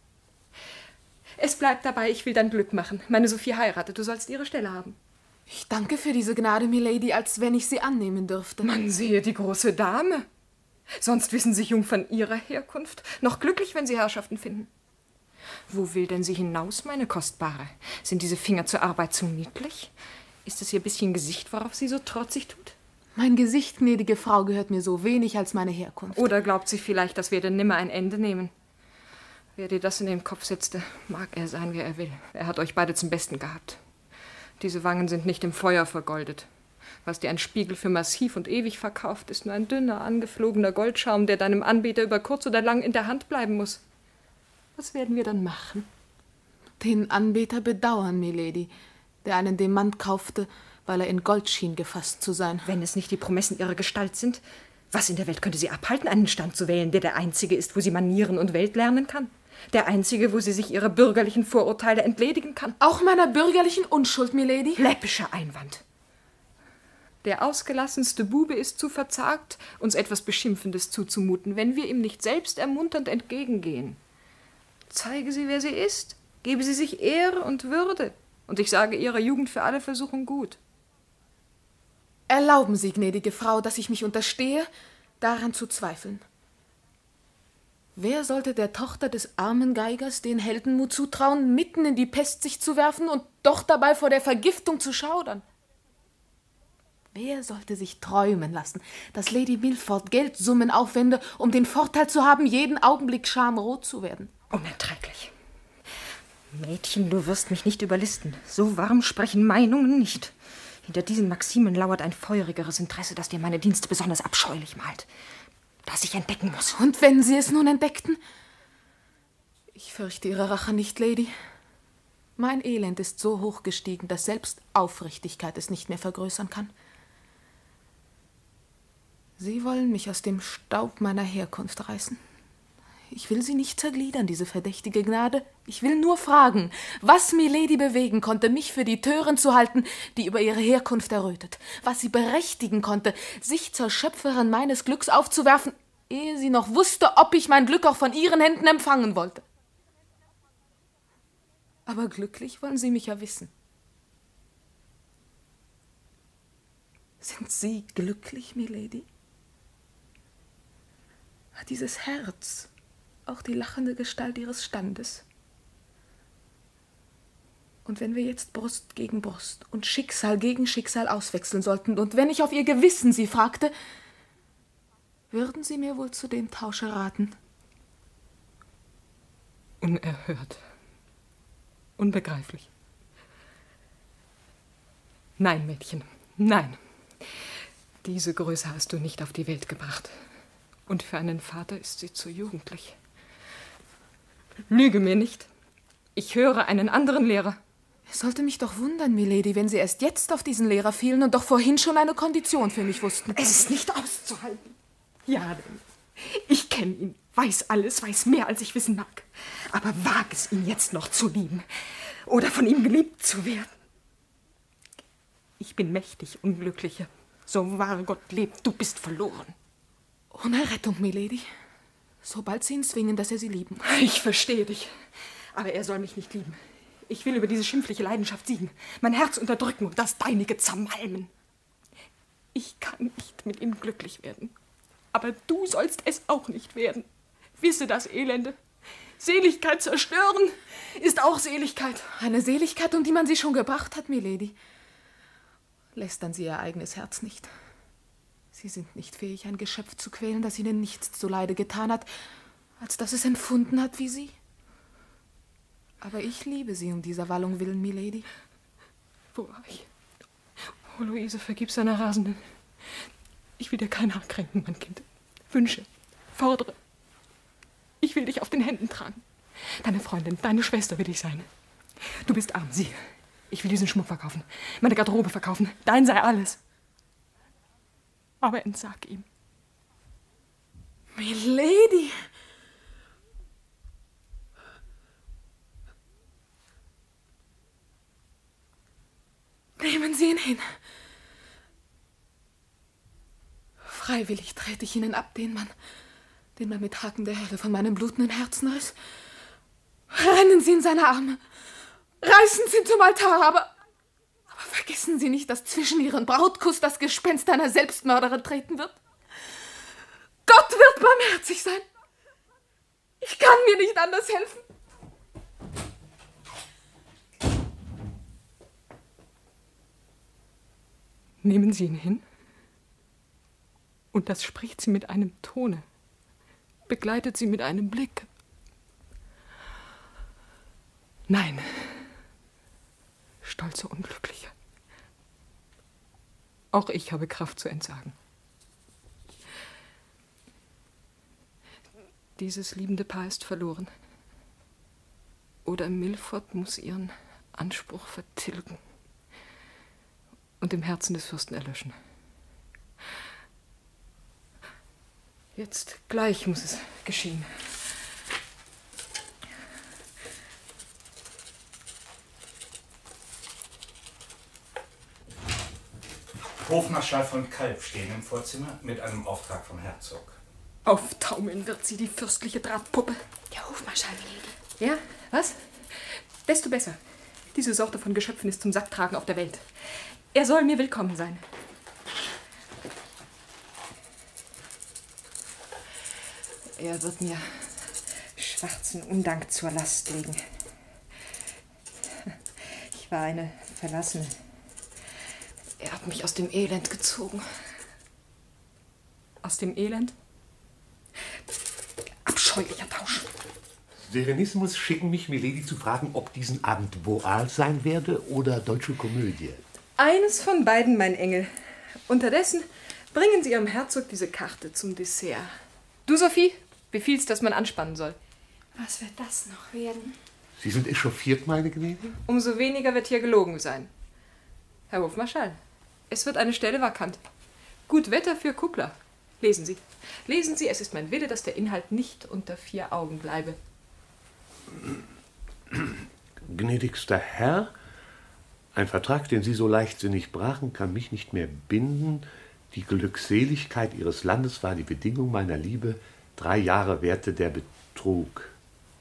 Es bleibt dabei, ich will dein Glück machen. Meine Sophie heiratet, du sollst ihre Stelle haben. Ich danke für diese Gnade, Milady, als wenn ich sie annehmen dürfte. Man sehe die große Dame. Sonst wissen Sie Jungfern ihrer Herkunft. Noch glücklich, wenn Sie Herrschaften finden. Wo will denn sie hinaus, meine Kostbare? Sind diese Finger zur Arbeit zu niedlich? Ist es ihr bisschen Gesicht, worauf sie so trotzig tut? Mein Gesicht, gnädige Frau, gehört mir so wenig als meine Herkunft. Oder glaubt sie vielleicht, das werde nimmer ein Ende nehmen? Wer dir das in den Kopf setzte, mag er sein, wer er will. Er hat euch beide zum Besten gehabt. Diese Wangen sind nicht im Feuer vergoldet. Was dir ein Spiegel für massiv und ewig verkauft, ist nur ein dünner, angeflogener Goldschaum, der deinem Anbeter über kurz oder lang in der Hand bleiben muss. Was werden wir dann machen? Den Anbeter bedauern, Milady, der einen Demant kaufte, weil er in Gold schien gefasst zu sein. Wenn es nicht die Promessen ihrer Gestalt sind, was in der Welt könnte sie abhalten, einen Stand zu wählen, der der einzige ist, wo sie Manieren und Welt lernen kann? Der einzige, wo sie sich ihrer bürgerlichen Vorurteile entledigen kann? Auch meiner bürgerlichen Unschuld, Milady? Läppischer Einwand. Der ausgelassenste Bube ist zu verzagt, uns etwas Beschimpfendes zuzumuten, wenn wir ihm nicht selbst ermunternd entgegengehen. Zeige sie, wer sie ist. Gebe sie sich Ehre und Würde. Und ich sage ihrer Jugend für alle Versuchung gut. Erlauben Sie, gnädige Frau, dass ich mich unterstehe, daran zu zweifeln. Wer sollte der Tochter des armen Geigers den Heldenmut zutrauen, mitten in die Pest sich zu werfen und doch dabei vor der Vergiftung zu schaudern? Wer sollte sich träumen lassen, dass Lady Milford Geldsummen aufwende, um den Vorteil zu haben, jeden Augenblick schamrot zu werden? Unerträglich. Mädchen, du wirst mich nicht überlisten. So warm sprechen Meinungen nicht. Hinter diesen Maximen lauert ein feurigeres Interesse, das dir meine Dienste besonders abscheulich malt, das ich entdecken muss. Und wenn Sie es nun entdeckten? Ich fürchte Ihre Rache nicht, Lady. Mein Elend ist so hoch gestiegen, dass selbst Aufrichtigkeit es nicht mehr vergrößern kann. Sie wollen mich aus dem Staub meiner Herkunft reißen. Ich will sie nicht zergliedern, diese verdächtige Gnade. Ich will nur fragen, was Milady bewegen konnte, mich für die Törin zu halten, die über ihre Herkunft errötet. Was sie berechtigen konnte, sich zur Schöpferin meines Glücks aufzuwerfen, ehe sie noch wusste, ob ich mein Glück auch von ihren Händen empfangen wollte. Aber glücklich wollen Sie mich ja wissen. Sind Sie glücklich, Milady? Hat dieses Herz auch die lachende Gestalt Ihres Standes? Und wenn wir jetzt Brust gegen Brust und Schicksal gegen Schicksal auswechseln sollten, und wenn ich auf Ihr Gewissen Sie fragte, würden Sie mir wohl zu dem Tausche raten? Unerhört. Unbegreiflich. Nein, Mädchen, nein. Diese Größe hast du nicht auf die Welt gebracht. Und für einen Vater ist sie zu jugendlich. Lüge mir nicht. Ich höre einen anderen Lehrer. Es sollte mich doch wundern, Milady, wenn Sie erst jetzt auf diesen Lehrer fielen und doch vorhin schon eine Kondition für mich wussten. Es ist nicht auszuhalten. Ja, denn ich kenne ihn, weiß alles, weiß mehr, als ich wissen mag. Aber wag es, ihn jetzt noch zu lieben oder von ihm geliebt zu werden. Ich bin mächtig Unglückliche. So wahr Gott lebt, du bist verloren. Ohne Rettung, Milady. Sobald Sie ihn zwingen, dass er Sie lieben. Ich verstehe dich. Aber er soll mich nicht lieben. Ich will über diese schimpfliche Leidenschaft siegen, mein Herz unterdrücken und das deinige zermalmen. Ich kann nicht mit ihm glücklich werden. Aber du sollst es auch nicht werden. Wisse das, Elende. Seligkeit zerstören ist auch Seligkeit. Eine Seligkeit, um die man sie schon gebracht hat, Milady. Lästern Sie Ihr eigenes Herz nicht. Sie sind nicht fähig, ein Geschöpf zu quälen, das Ihnen nichts zuleide getan hat, als dass es empfunden hat wie Sie. Aber ich liebe Sie um dieser Wallung willen, Milady. Wo war ich? Oh, Luise, vergib seiner Rasenden. Ich will dir kein Haar kränken, mein Kind. Wünsche, fordere. Ich will dich auf den Händen tragen. Deine Freundin, deine Schwester will ich sein. Du bist arm, sieh. Ich will diesen Schmuck verkaufen, meine Garderobe verkaufen. Dein sei alles. Aber entsag ihm. Milady! Nehmen Sie ihn hin. Freiwillig trete ich Ihnen ab, den Mann, den man mit Haken der Hölle von meinem blutenden Herzen riss. Rennen Sie in seine Arme. Reißen Sie ihn zum Altar, aber, aber vergessen Sie nicht, dass zwischen Ihren Brautkuss das Gespenst einer Selbstmörderin treten wird. Gott wird barmherzig sein. Ich kann mir nicht anders helfen. Nehmen Sie ihn hin. Und das spricht sie mit einem Tone, begleitet sie mit einem Blick. Nein, stolze Unglückliche. Auch ich habe Kraft zu entsagen. Dieses liebende Paar ist verloren. Oder Milford muss ihren Anspruch vertilgen und im Herzen des Fürsten erlöschen. Jetzt gleich muss es geschehen. Hofmarschall von Kalb stehen im Vorzimmer mit einem Auftrag vom Herzog. Auftaumeln wird sie, die fürstliche Drahtpuppe. Der Hofmarschall, Milady. Ja, was? Desto besser. Diese Sorte von Geschöpfen ist zum Sacktragen auf der Welt. Er soll mir willkommen sein. Er wird mir schwarzen Undank zur Last legen. Ich war eine Verlassene. Er hat mich aus dem Elend gezogen. Aus dem Elend? Abscheulicher Tausch. Serenismus schicken mich, Milady, zu fragen, ob diesen Abend Boal sein werde oder deutsche Komödie. Eines von beiden, mein Engel. Unterdessen bringen Sie Ihrem Herzog diese Karte zum Dessert. Du, Sophie, befiehlst, dass man anspannen soll. Was wird das noch werden? Sie sind echauffiert, meine Gnädige? Umso weniger wird hier gelogen sein. Herr Hofmarschall, es wird eine Stelle vakant. Gut Wetter für Kuppler. Lesen Sie. Lesen Sie, es ist mein Wille, dass der Inhalt nicht unter vier Augen bleibe. Gnädigster Herr, ein Vertrag, den Sie so leichtsinnig brachen, kann mich nicht mehr binden. Die Glückseligkeit Ihres Landes war die Bedingung meiner Liebe. Drei Jahre währte der Betrug.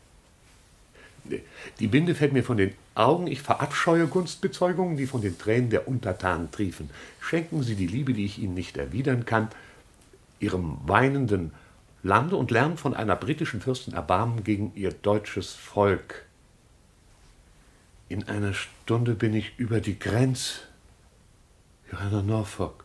Die Binde fällt mir von den Augen. Ich verabscheue Gunstbezeugungen, die von den Tränen der Untertanen triefen. Schenken Sie die Liebe, die ich Ihnen nicht erwidern kann, Ihrem weinenden Lande und lernen von einer britischen Fürstin Erbarmen gegen ihr deutsches Volk. In einer Stunde bin ich über die Grenz. Johanna Norfolk.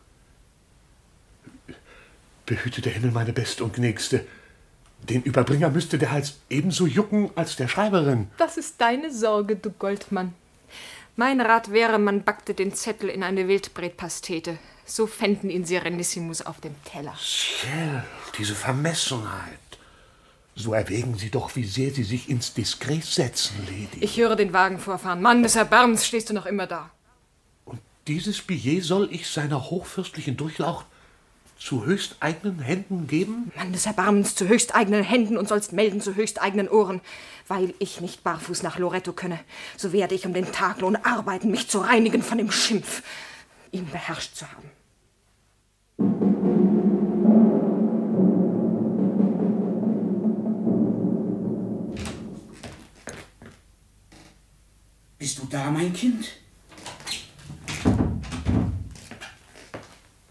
Behüte der Himmel meine Beste und Gnädigste. Den Überbringer müsste der Hals ebenso jucken als der Schreiberin. Das ist deine Sorge, du Goldmann. Mein Rat wäre, man backte den Zettel in eine Wildbretpastete. So fänden ihn Serenissimus auf dem Teller. Ciel, diese Vermessenheit. So erwägen Sie doch, wie sehr Sie sich ins Diskret setzen, Lady. Ich höre den Wagen vorfahren. Mann des Erbarmens, stehst du noch immer da? Und dieses Billet soll ich seiner hochfürstlichen Durchlaucht zu höchsteigenen Händen geben? Mann des Erbarmens, zu höchsteigenen Händen und sollst melden zu höchsteigenen Ohren. Weil ich nicht barfuß nach Loretto könne, so werde ich um den Taglohn arbeiten, mich zu reinigen von dem Schimpf, ihn beherrscht zu haben. Bist du da, mein Kind?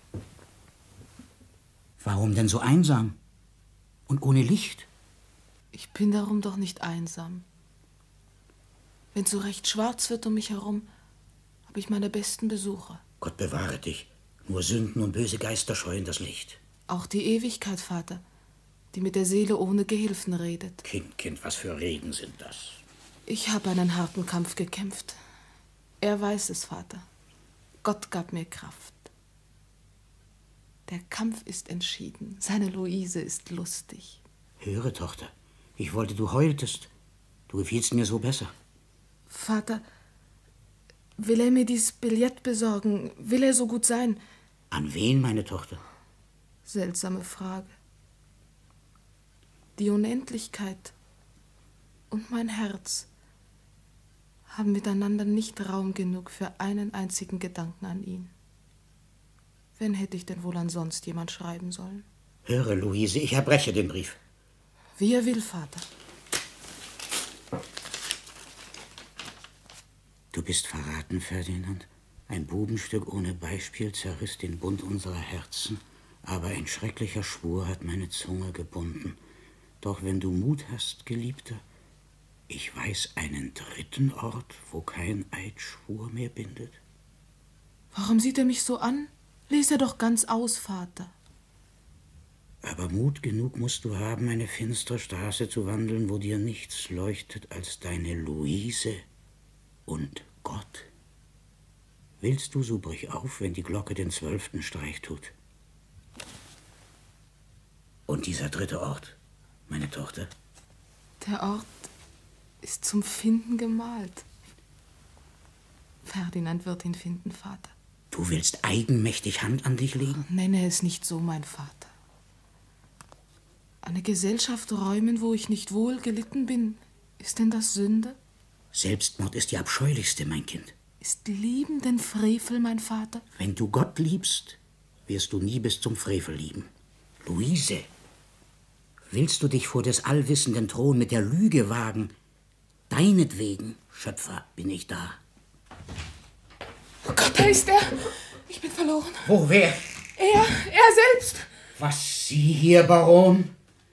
Warum denn so einsam und ohne Licht? Ich bin darum doch nicht einsam. Wenn so recht schwarz wird um mich herum, habe ich meine besten Besucher. Gott bewahre dich. Nur Sünden und böse Geister scheuen das Licht. Auch die Ewigkeit, Vater, die mit der Seele ohne Gehilfen redet. Kind, Kind, was für Reden sind das? Ich habe einen harten Kampf gekämpft. Er weiß es, Vater. Gott gab mir Kraft. Der Kampf ist entschieden. Seine Luise ist lustig. Höre, Tochter, ich wollte, du heultest. Du gefielst mir so besser. Vater, will er mir dieses Billett besorgen? Will er so gut sein? An wen, meine Tochter? Seltsame Frage. Die Unendlichkeit und mein Herz haben miteinander nicht Raum genug für einen einzigen Gedanken an ihn. Wen hätte ich denn wohl an sonst jemand schreiben sollen? Höre, Luise, ich erbreche den Brief. Wie er will, Vater. Du bist verraten, Ferdinand. Ein Bubenstück ohne Beispiel zerriss den Bund unserer Herzen, aber ein schrecklicher Schwur hat meine Zunge gebunden. Doch wenn du Mut hast, Geliebter, ich weiß einen dritten Ort, wo kein Eid Schwur mehr bindet. Warum sieht er mich so an? Lies er doch ganz aus, Vater. Aber Mut genug musst du haben, eine finstere Straße zu wandeln, wo dir nichts leuchtet als deine Luise und Gott. Willst du, so brich auf, wenn die Glocke den zwölften Streich tut. Und dieser dritte Ort, meine Tochter? Der Ort ist zum Finden gemalt. Ferdinand wird ihn finden, Vater. Du willst eigenmächtig Hand an dich legen? Nenne es nicht so, mein Vater. Eine Gesellschaft räumen, wo ich nicht wohl gelitten bin, ist denn das Sünde? Selbstmord ist die abscheulichste, mein Kind. Ist Lieben denn Frevel, mein Vater? Wenn du Gott liebst, wirst du nie bis zum Frevel lieben. Luise, willst du dich vor des allwissenden Thron mit der Lüge wagen? Deinetwegen, Schöpfer, bin ich da. Oh Gott, da ist er. Ich bin verloren. Wo, wer? Er, er selbst. Was, Sie hier, Baron?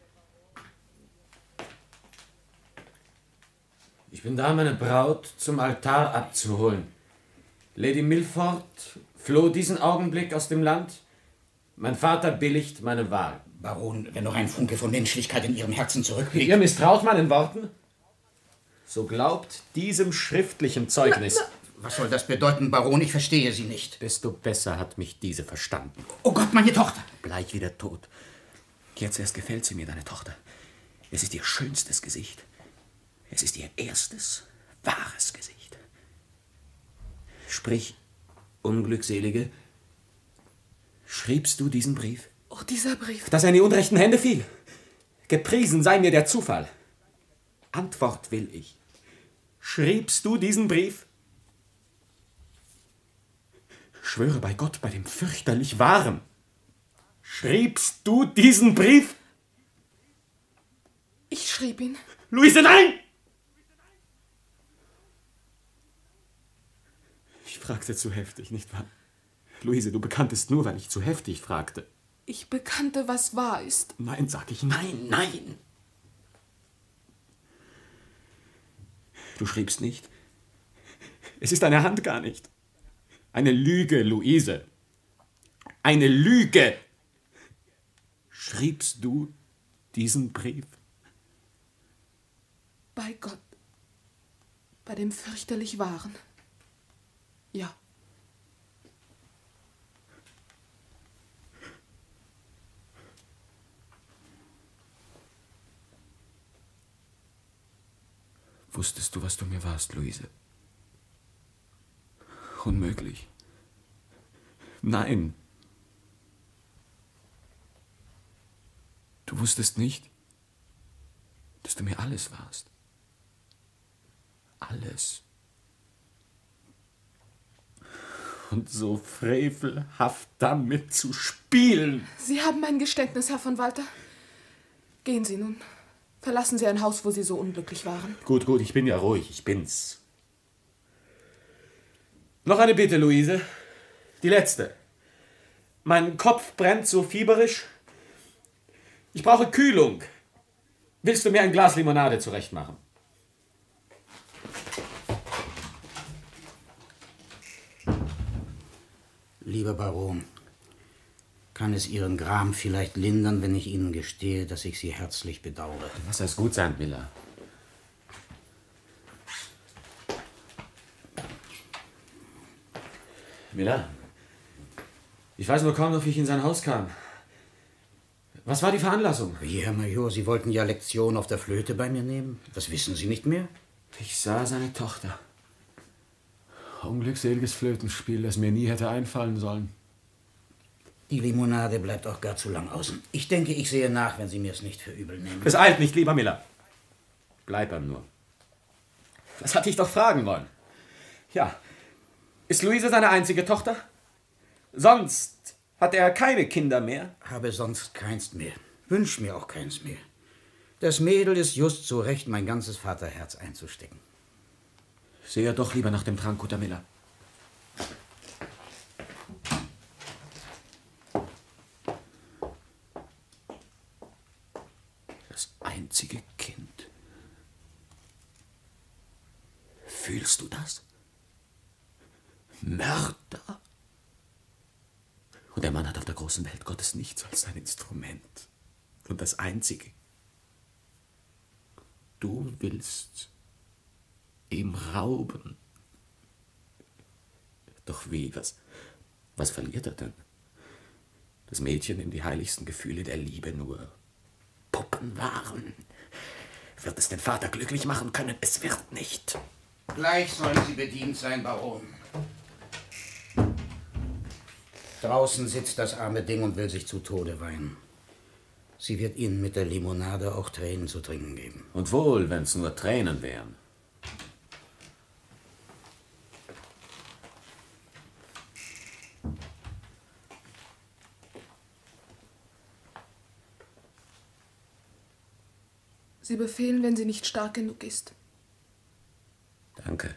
Ich bin da, meine Braut zum Altar abzuholen. Lady Milford floh diesen Augenblick aus dem Land. Mein Vater billigt meine Wahl. Baron, wenn noch ein Funke von Menschlichkeit in Ihrem Herzen zurückblickt. Ihr misstraut meinen Worten? So glaubt diesem schriftlichen Zeugnis. Na, na. Was soll das bedeuten, Baron? Ich verstehe Sie nicht. Desto besser hat mich diese verstanden. Oh Gott, meine Tochter! Bleich wie der Tod. Jetzt erst gefällt sie mir, deine Tochter. Es ist ihr schönstes Gesicht. Es ist ihr erstes, wahres Gesicht. Sprich, Unglückselige, schriebst du diesen Brief? Oh, dieser Brief. Dass er in die unrechten Hände fiel. Gepriesen sei mir der Zufall. Antwort will ich. Schriebst du diesen Brief? Schwöre bei Gott, bei dem fürchterlich Wahren. Schriebst du diesen Brief? Ich schrieb ihn. Luise, nein! Ich fragte zu heftig, nicht wahr? Luise, du bekanntest nur, weil ich zu heftig fragte. Ich bekannte, was wahr ist. Nein, sag ich, nein, nein. Du schriebst nicht. Es ist deine Hand gar nicht. Eine Lüge, Luise. Eine Lüge. Schriebst du diesen Brief? Bei Gott. Bei dem fürchterlich Wahren. Ja. Wusstest du, was du mir warst, Luise? Unmöglich. Nein. Du wusstest nicht, dass du mir alles warst. Alles. Und so frevelhaft damit zu spielen. Sie haben mein Geständnis, Herr von Walter. Gehen Sie nun. Verlassen Sie ein Haus, wo Sie so unglücklich waren. Gut, gut, ich bin ja ruhig, ich bin's. Noch eine Bitte, Luise. Die letzte. Mein Kopf brennt so fieberisch. Ich brauche Kühlung. willst du mir ein Glas Limonade zurechtmachen? Lieber Baron, kann es Ihren Gram vielleicht lindern, wenn ich Ihnen gestehe, dass ich Sie herzlich bedauere? Lass das gut sein, Miller. Miller, ich weiß nur kaum noch, wie ich in sein Haus kam. Was war die Veranlassung? Wie, Herr Major, Sie wollten ja Lektion auf der Flöte bei mir nehmen? Das wissen Sie nicht mehr? Ich sah seine Tochter. Unglückseliges Flötenspiel, das mir nie hätte einfallen sollen. Die Limonade bleibt auch gar zu lang außen. Ich denke, ich sehe nach, wenn Sie mir es nicht für übel nehmen. Es eilt nicht, lieber Miller. Bleib ihm nur. Das hatte ich doch fragen wollen. Ja, ist Luise seine einzige Tochter? Sonst hat er keine Kinder mehr? Habe sonst keins mehr. Wünsch mir auch keins mehr. Das Mädel ist just so recht, mein ganzes Vaterherz einzustecken. Sehe doch lieber nach dem Trank, guter Miller. Das einzige Kind. Fühlst du das? Mörder? Und der Mann hat auf der großen Welt Gottes nichts als sein Instrument. Und das Einzige. Du willst ihm rauben. Doch wie? Was, was verliert er denn? Das Mädchen, dem die heiligsten Gefühle der Liebe nur Puppen waren. Wird es den Vater glücklich machen können? Es wird nicht. Gleich sollen Sie bedient sein, Baron. Draußen sitzt das arme Ding und will sich zu Tode weinen. Sie wird Ihnen mit der Limonade auch Tränen zu trinken geben. Und wohl, wenn es nur Tränen wären. Sie befehlen, wenn sie nicht stark genug ist. Danke.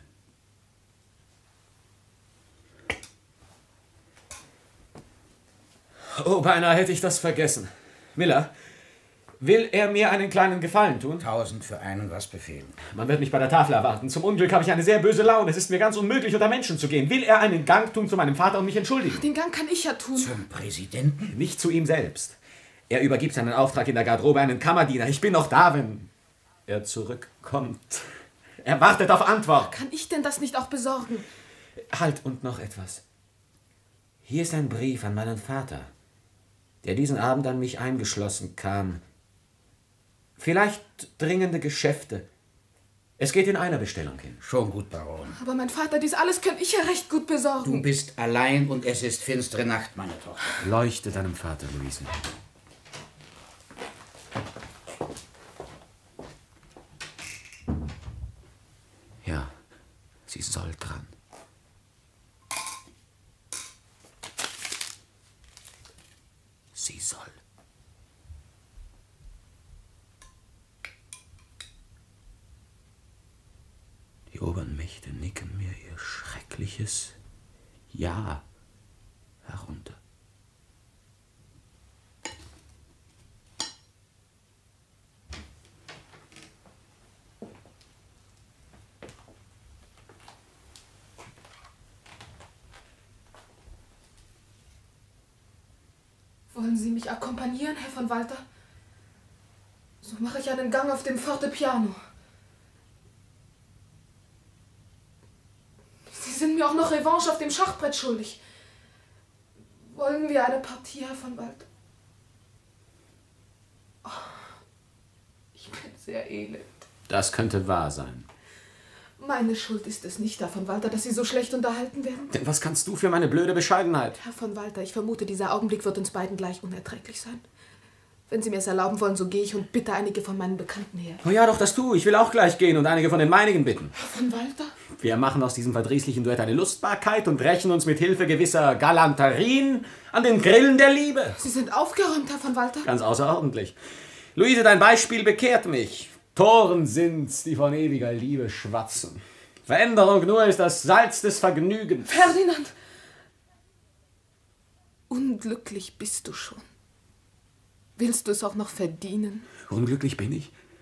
Oh, beinahe hätte ich das vergessen. Miller, will er mir einen kleinen Gefallen tun? Tausend für einen, was befehlen. Man wird mich bei der Tafel erwarten. Zum Unglück habe ich eine sehr böse Laune. Es ist mir ganz unmöglich, unter Menschen zu gehen. Will er einen Gang tun zu meinem Vater und mich entschuldigen? Den Gang kann ich ja tun. Zum Präsidenten? Nicht zu ihm selbst. Er übergibt seinen Auftrag in der Garderobe einen Kammerdiener. Ich bin noch da, wenn er zurückkommt. Er wartet auf Antwort. Kann ich denn das nicht auch besorgen? Halt, und noch etwas. Hier ist ein Brief an meinen Vater, der diesen Abend an mich eingeschlossen kam. Vielleicht dringende Geschäfte. Es geht in einer Bestellung hin. Schon gut, Baron. Aber mein Vater, dies alles kann ich ja recht gut besorgen. Du bist allein und es ist finstere Nacht, meine Tochter. Leuchte deinem Vater, Luise. Ja, sie soll dran. Sie soll. Die oberen Mächte nicken mir ihr schreckliches Ja herunter. Wollen Sie mich akkompanieren, Herr von Walter? So mache ich einen Gang auf dem Fortepiano. Sie sind mir auch noch Revanche auf dem Schachbrett schuldig. Wollen wir eine Partie, Herr von Walter? Oh, ich bin sehr elend. Das könnte wahr sein. Meine Schuld ist es nicht, Herr von Walter, dass Sie so schlecht unterhalten werden. Denn was kannst du für meine blöde Bescheidenheit? Herr von Walter, ich vermute, dieser Augenblick wird uns beiden gleich unerträglich sein. Wenn Sie mir es erlauben wollen, so gehe ich und bitte einige von meinen Bekannten her. Oh ja, doch, das tu. Ich will auch gleich gehen und einige von den meinigen bitten. Herr von Walter? Wir machen aus diesem verdrießlichen Duett eine Lustbarkeit und rächen uns mit Hilfe gewisser Galanterien an den Grillen der Liebe. Sie sind aufgeräumt, Herr von Walter. Ganz außerordentlich. Luise, dein Beispiel bekehrt mich. Toren sind's, die von ewiger Liebe schwatzen. Veränderung nur ist das Salz des Vergnügens. Ferdinand! Unglücklich bist du schon. Willst du es auch noch verdienen? Unglücklich bin ich?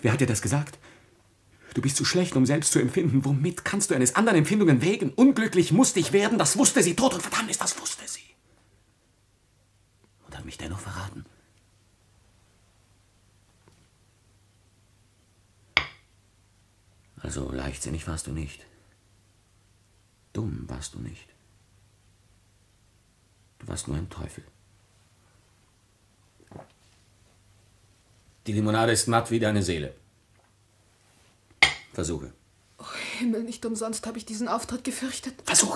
Wer hat dir das gesagt? Du bist zu schlecht, um selbst zu empfinden. Womit kannst du eines anderen Empfindungen wägen? Unglücklich musste ich werden, das wusste sie. Tod und Verdammnis, das wusste sie. Und hat mich dennoch verraten. Also leichtsinnig warst du nicht. Dumm warst du nicht. Du warst nur ein Teufel. Die Limonade ist matt wie deine Seele. Versuche. Oh Himmel, nicht umsonst habe ich diesen Auftritt gefürchtet. Versuche.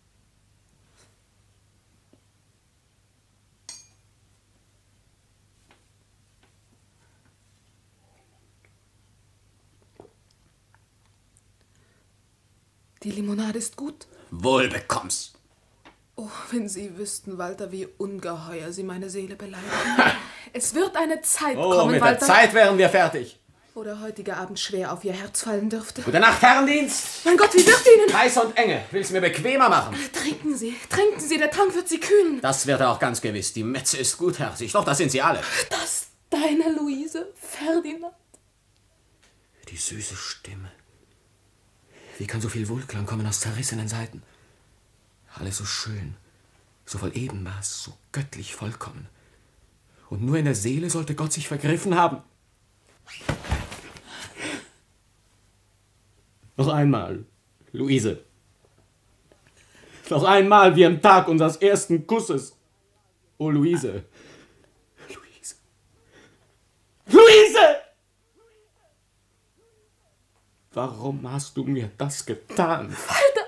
Die Limonade ist gut. Wohl bekomm's. Oh, wenn Sie wüssten, Walter, wie ungeheuer Sie meine Seele beleidigen. Es wird eine Zeit Oh, kommen, mit Walter, der Zeit wären wir fertig. wo der heutige Abend schwer auf Ihr Herz fallen dürfte. Gute Nacht, Herrendienst. Mein Gott, wie wird Ihnen? Heiß und enge. Will's mir bequemer machen? Trinken Sie, trinken Sie, der Trank wird Sie kühlen. Das wird er auch ganz gewiss. Die Metze ist gutherzig. Doch, das sind sie alle. Das deine Luise, Ferdinand. Die süße Stimme. Wie kann so viel Wohlklang kommen aus zerrissenen Seiten? Alles so schön, so voll Ebenmaß, so göttlich vollkommen. Und nur in der Seele sollte Gott sich vergriffen haben. Noch einmal, Luise. Noch einmal wie am Tag unseres ersten Kusses. Oh, Luise. Luise. Luise! Warum hast du mir das getan? Walter!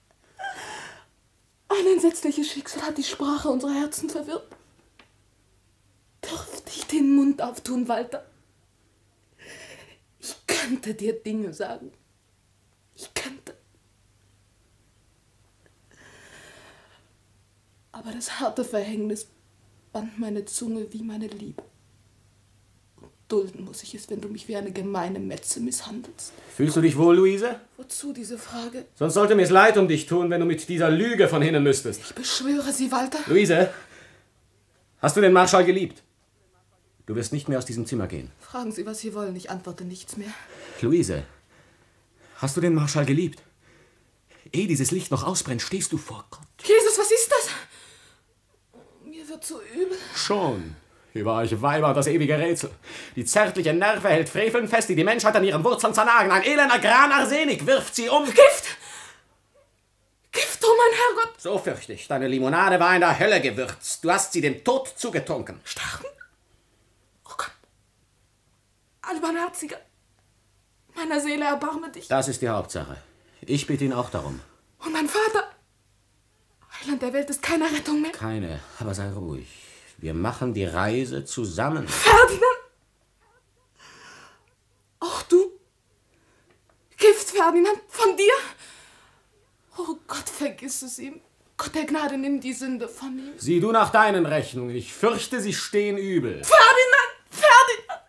Ein entsetzliches Schicksal hat die Sprache unserer Herzen verwirrt. Dürfte ich den Mund auftun, Walter? Ich könnte dir Dinge sagen. Ich könnte. Aber das harte Verhängnis band meine Zunge wie meine Liebe. Und dulden muss ich es, wenn du mich wie eine gemeine Metze misshandelst. Fühlst du dich wohl, Luise? Wozu diese Frage? Sonst sollte mir's leid um dich tun, wenn du mit dieser Lüge von hinnen müsstest. Ich beschwöre sie, Walter. Luise, hast du den Marschall geliebt? Du wirst nicht mehr aus diesem Zimmer gehen. Fragen Sie, was Sie wollen, ich antworte nichts mehr. Luise, hast du den Marschall geliebt? Ehe dieses Licht noch ausbrennt, stehst du vor Gott. Jesus, was ist das? Mir wird so übel. Schon. Über euch Weiber das ewige Rätsel. Die zärtliche Nerve hält Freveln fest, die die Menschheit an ihren Wurzeln zernagen. Ein elender Gran Arsenik wirft sie um. Gift! Gift, oh mein Herrgott! So fürchte ich, deine Limonade war in der Hölle gewürzt. Du hast sie dem Tod zugetrunken. Sterben? Oh Gott. Allbarmherziger. Meiner Seele erbarme dich. Das ist die Hauptsache. Ich bitte ihn auch darum. Und mein Vater? Heiland der Welt ist keine Rettung mehr. Keine, aber sei ruhig. Wir machen die Reise zusammen. Ferdinand! Auch du? Gift, Ferdinand, von dir? Oh Gott, vergiss es ihm. Gott der Gnade, nimm die Sünde von ihm. Sieh du nach deinen Rechnungen. Ich fürchte, sie stehen übel. Ferdinand! Ferdinand!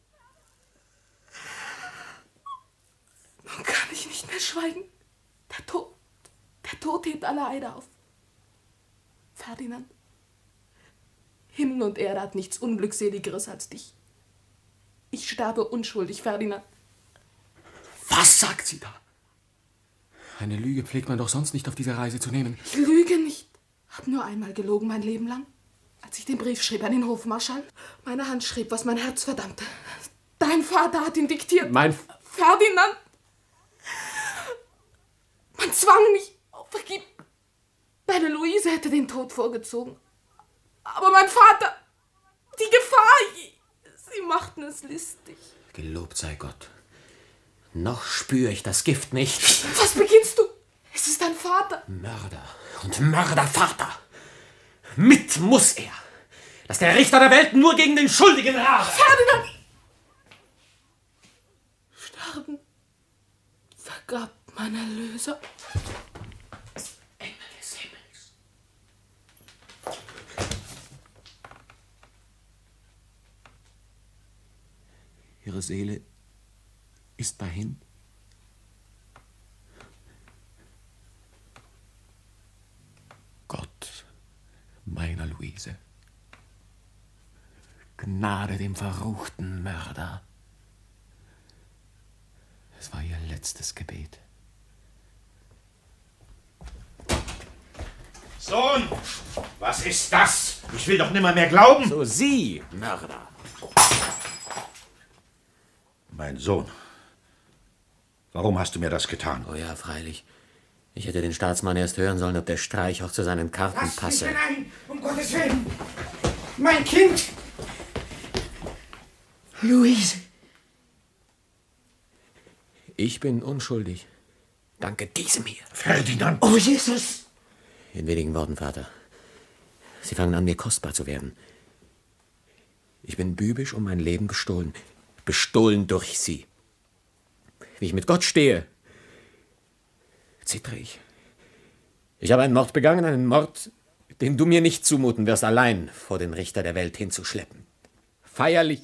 Nun kann ich nicht mehr schweigen. Der Tod, der Tod hebt alle Eide auf. Ferdinand, Himmel und Erde hat nichts Unglückseligeres als dich. Ich sterbe unschuldig, Ferdinand. Was sagt sie da? Eine Lüge pflegt man doch sonst nicht auf dieser Reise zu nehmen. Ich lüge nicht. Hab nur einmal gelogen mein Leben lang. Als ich den Brief schrieb an den Hofmarschall. Meine Hand schrieb, was mein Herz verdammte. Dein Vater hat ihn diktiert. Mein F Ferdinand! Man zwang mich. Oh, vergib. Deine Luise hätte den Tod vorgezogen. Aber mein Vater, die Gefahr, sie machten es listig. Gelobt sei Gott. Noch spüre ich das Gift nicht. Was beginnst du? Es ist dein Vater. Mörder und Mördervater. Mit muss er, dass der Richter der Welt nur gegen den Schuldigen rabe. Ferdinand! Sterben vergab mein Erlöser. Engel des Himmels. Ihre Seele ist dahin. Gott, meiner Luise, Gnade dem verruchten Mörder. Es war ihr letztes Gebet. Sohn, was ist das? Ich will doch nimmer mehr glauben. So Sie, Mörder. Mein Sohn, warum hast du mir das getan? Oh ja, freilich. Ich hätte den Staatsmann erst hören sollen, ob der Streich auch zu seinen Karten Lass passe. mich hinein, um Gottes Willen! Mein Kind! Luise! Ich bin unschuldig. Danke diesem hier. Ferdinand! Oh, Jesus! In wenigen Worten, Vater. Sie fangen an, mir kostbar zu werden. Ich bin bübisch um mein Leben gestohlen. Bestohlen durch Sie. Wie ich mit Gott stehe, zittere ich. Ich habe einen Mord begangen, einen Mord, den du mir nicht zumuten wirst, allein vor den Richter der Welt hinzuschleppen. Feierlich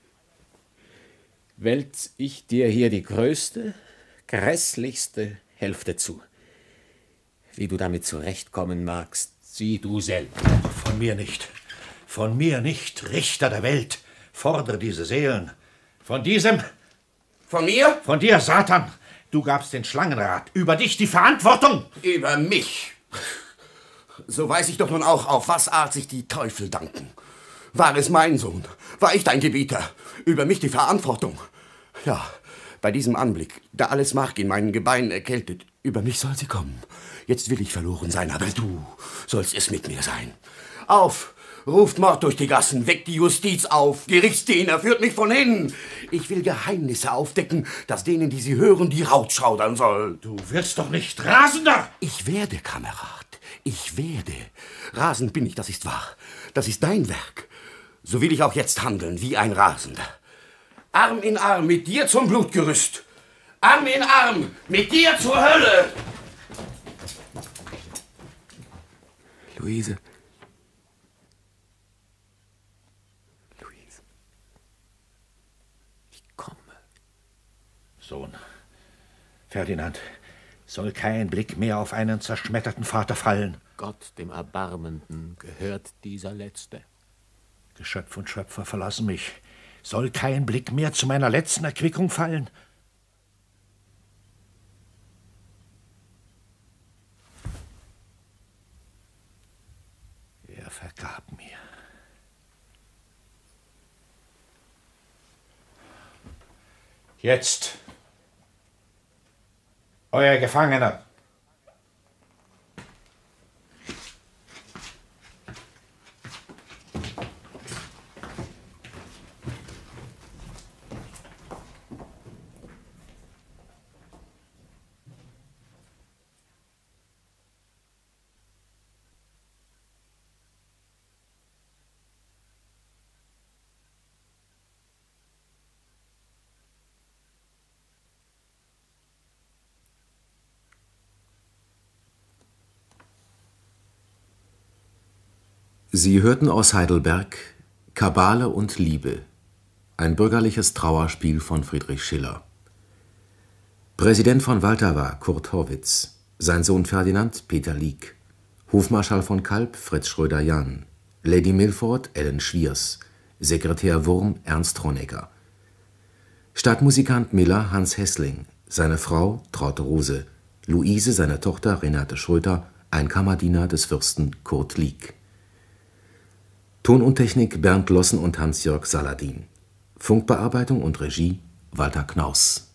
wälz ich dir hier die größte, grässlichste Hälfte zu. Wie du damit zurechtkommen magst, sieh du selbst. Von mir nicht. Von mir nicht, Richter der Welt. Fordere diese Seelen. Von diesem... Von mir? Von dir, Satan. Du gabst den Schlangenrat. Über dich die Verantwortung. Über mich. So weiß ich doch nun auch, auf was Art sich die Teufel danken. War es mein Sohn? War ich dein Gebieter? Über mich die Verantwortung? Ja, bei diesem Anblick, da alles Mark in meinen Gebeinen erkältet, über mich soll sie kommen. Jetzt will ich verloren sein, aber du sollst es mit mir sein. Auf! Ruft Mord durch die Gassen, weckt die Justiz auf, Gerichtsdiener, führt mich von hinnen. Ich will Geheimnisse aufdecken, dass denen, die sie hören, die Haut schaudern soll. Du wirst doch nicht rasender! Ich werde, Kamerad, ich werde. Rasend bin ich, das ist wahr. Das ist dein Werk. So will ich auch jetzt handeln, wie ein Rasender. Arm in Arm mit dir zum Blutgerüst. Arm in Arm mit dir zur Hölle. Luise. Sohn, Ferdinand, soll kein Blick mehr auf einen zerschmetterten Vater fallen. Gott, dem Erbarmenden, gehört dieser Letzte. Geschöpf und Schöpfer verlassen mich. Soll kein Blick mehr zu meiner letzten Erquickung fallen. Er vergab mir. Jetzt, euer Gefangener. Sie hörten aus Heidelberg Kabale und Liebe, ein bürgerliches Trauerspiel von Friedrich Schiller. Präsident von Walter war Kurt Horwitz, sein Sohn Ferdinand Peter Lieck, Hofmarschall von Kalb Fritz Schröder-Jahn, Lady Milford Ellen Schwiers, Sekretär Wurm Ernst Honecker. Stadtmusikant Miller Hans Hessling, seine Frau Traute Rose, Luise seine Tochter Renate Schröter, ein Kammerdiener des Fürsten Kurt Lieck. Ton und Technik Bernd Lossen und Hans-Jörg Saladin. Funkbearbeitung und Regie Walter Knaus.